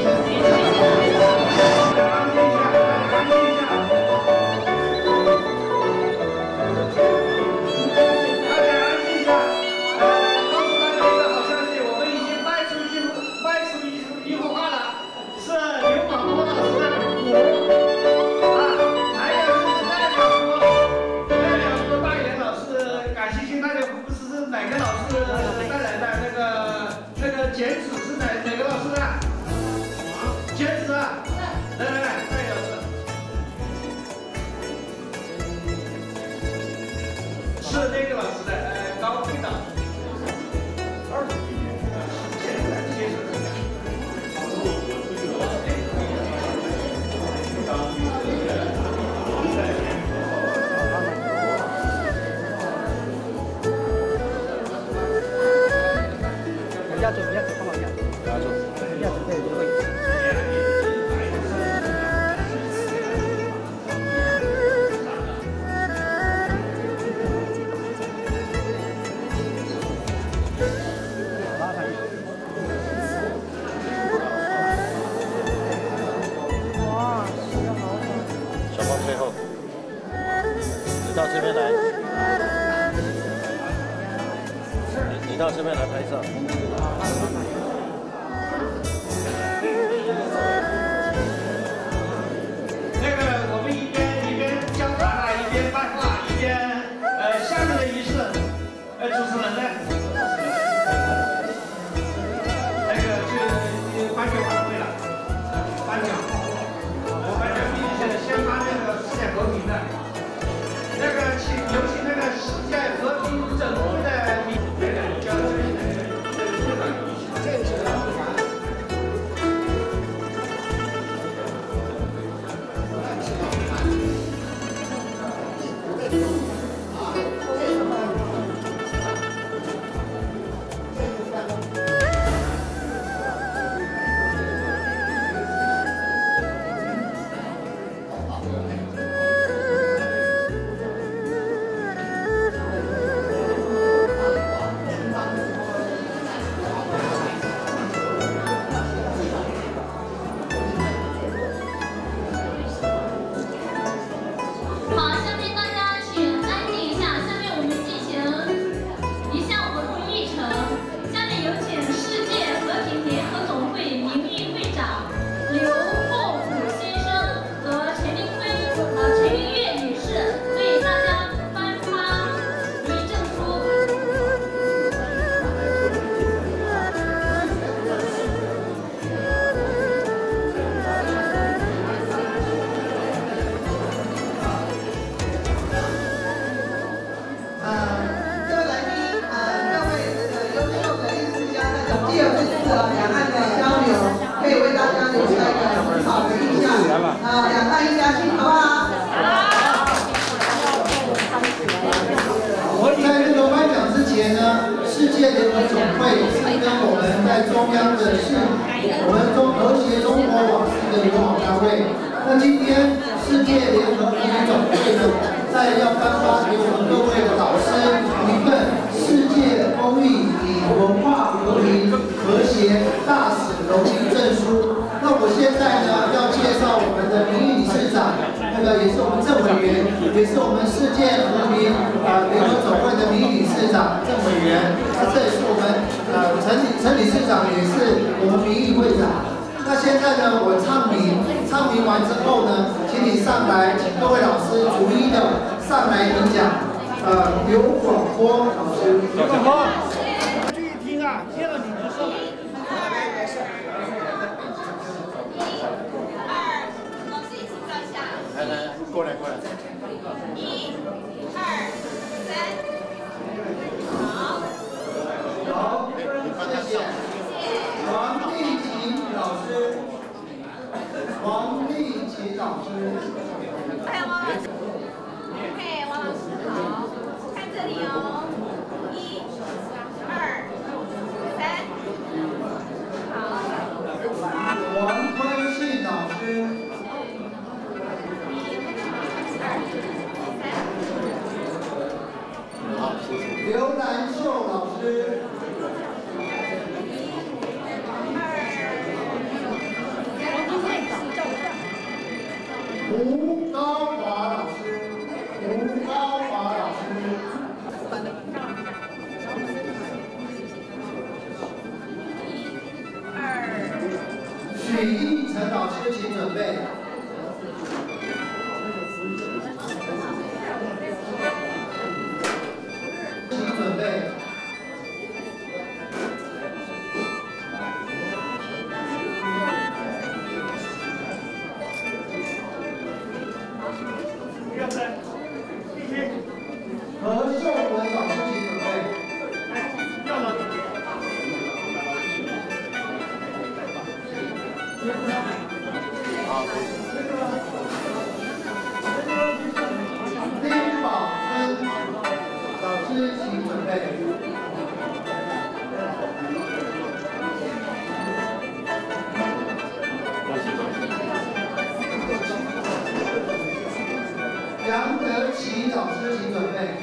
剪纸是哪哪个老师的？剪纸啊！来来来，戴老师。是那个老师的，呃，高会长。二十几年。剪纸，剪纸。 压轴，压轴，放老压。压轴，压轴在这位。 哇，写得好。小芳背后，你到这边来。你到这边来拍照。 那个，我们一边一边交谈啊，一边办话，一边呃下面的仪式，呃主持人呢，那个就颁奖晚会了，颁奖，我颁奖必须先颁那个世界和平的，那个请有请那个世界和平总会的名。 那现在呢，我唱名，唱名完之后呢，请你上来，请各位老师逐一的上来领奖。呃，刘广波老师，刘广波，注意听啊，接了你就上来。 二，老师一起照相。 来来来，过来过来。 一、二、三。好。 好，谢谢。王丽琴老师，王丽琴老师。 还有王老师。OK， 王老师好，看这里哦。一、二、三。好。 王坤信老师。 好，谢谢。 刘兰秀老师。吴高华老师，吴高华老师。许义成老师，请准备。请准备。何秀文老师，请准备。丁宝芬老师，请准备。杨德奇老师，请准备。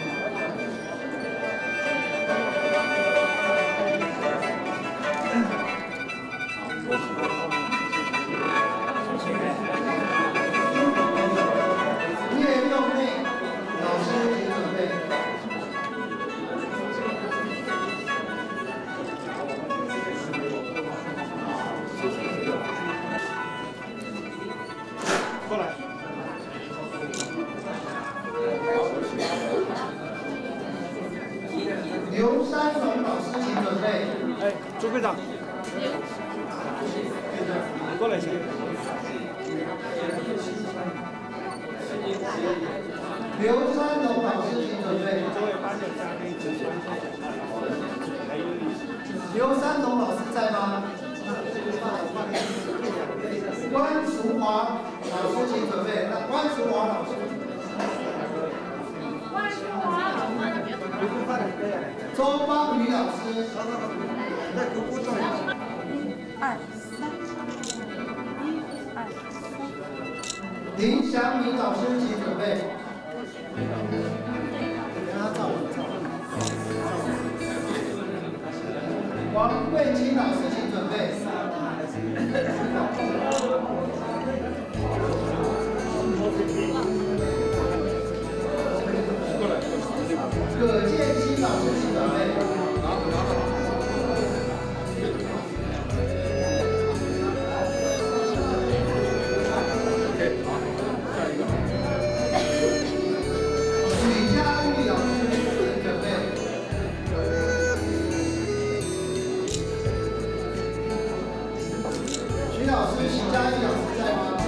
叶佑妹老师，请准备。过来。刘山龙老师，请准备。 哎，朱会长，过来一下。 刘山龙老师，请准备。刘山龙老师在吗？关淑华老师，请准备。那关淑华老师。 关淑华老师。 周邦宇老师。 二三，一二三。 林祥明老师，请准备。王桂清老师，请准备。葛建新老师，请准备。许佳玉老师，请准备。徐老师，许佳玉老师在吗？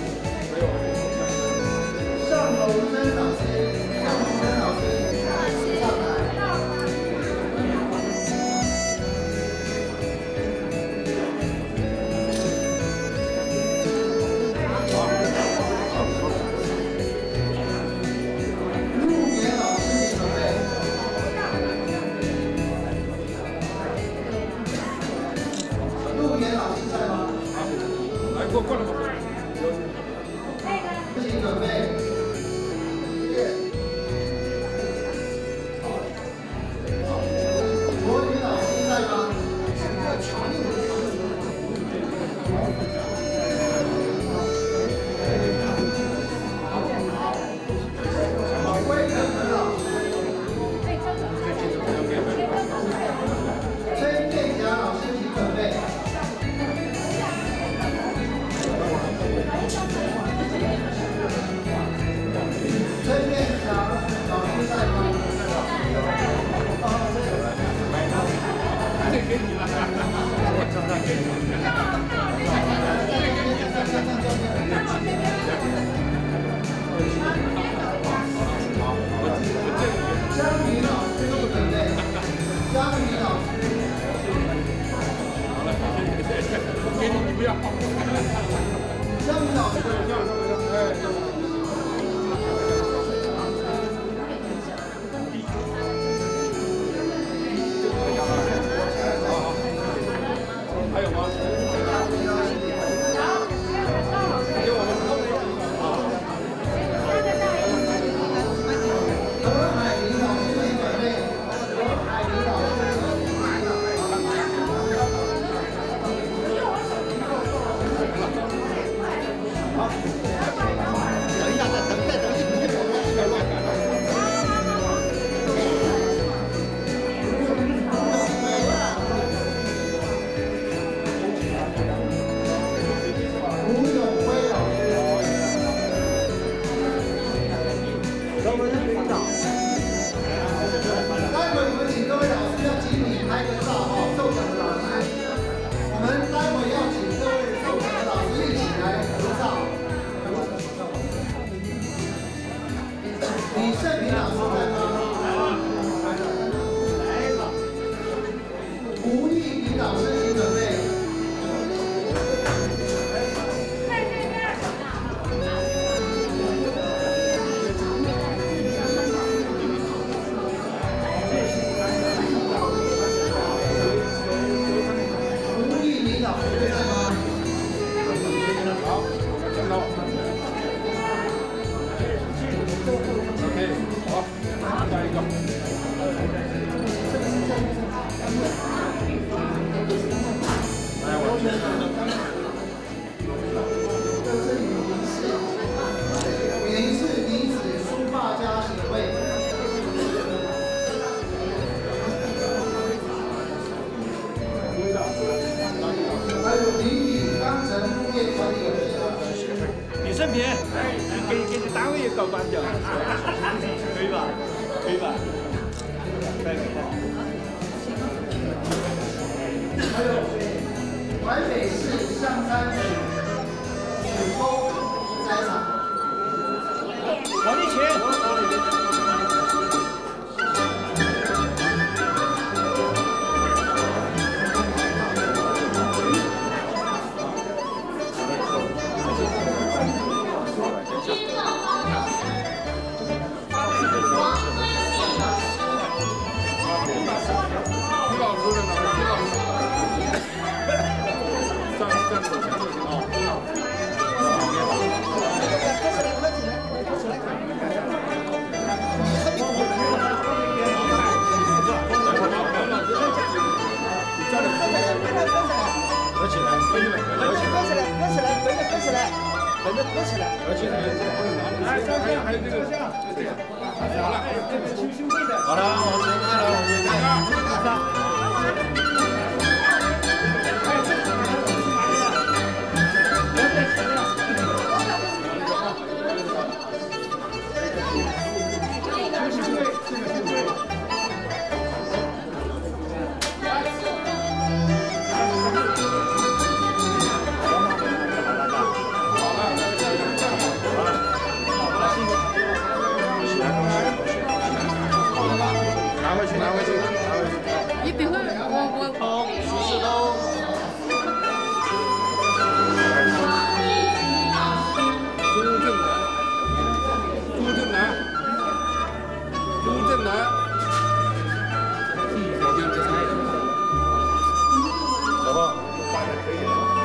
尚龙真老师，尚龙真老师上来。陆岩老师，请准备。陆岩老师在吗？ 来，过过来吧。 请准备。罗宇老师在吗？魏仁恒老师。崔建霞老师，请准备。 还有吗？ 李胜平，给给你单位也搞颁奖，可以吧？可以吧？可以。 还有淮北市象山区许沟灾场， 王立群。 合起来，合起来，合起来，合起来，合起来，本着合起来，本着合起来，合起来，合起来。来，照相，还有这个相，就这样。好了，还有这个亲兄弟的。好了，我们看了，我们看看。还有这个，拿回去，拿回去，拿回去。 一等会儿我我好，十四刀。 朱正南，朱正南，小兵这才小豹，可以了。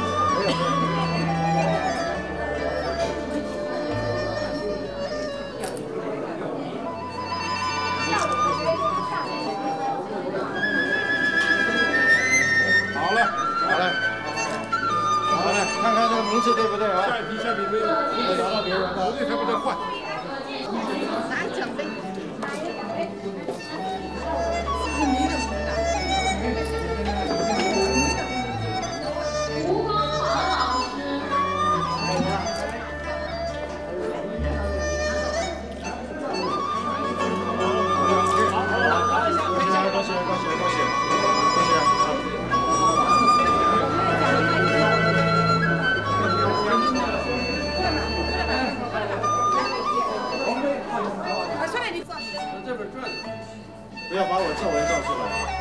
好了， 好嘞，好嘞，看看这个名次对不对啊？ 下一批，下一批没有， 没有拿到别人的， 不对才不能换。 拿奖杯，拿奖杯，是你的名字。吴光华老师。 好，好，恭喜，恭喜，恭喜，恭喜，恭喜！不要把我皱纹照出来。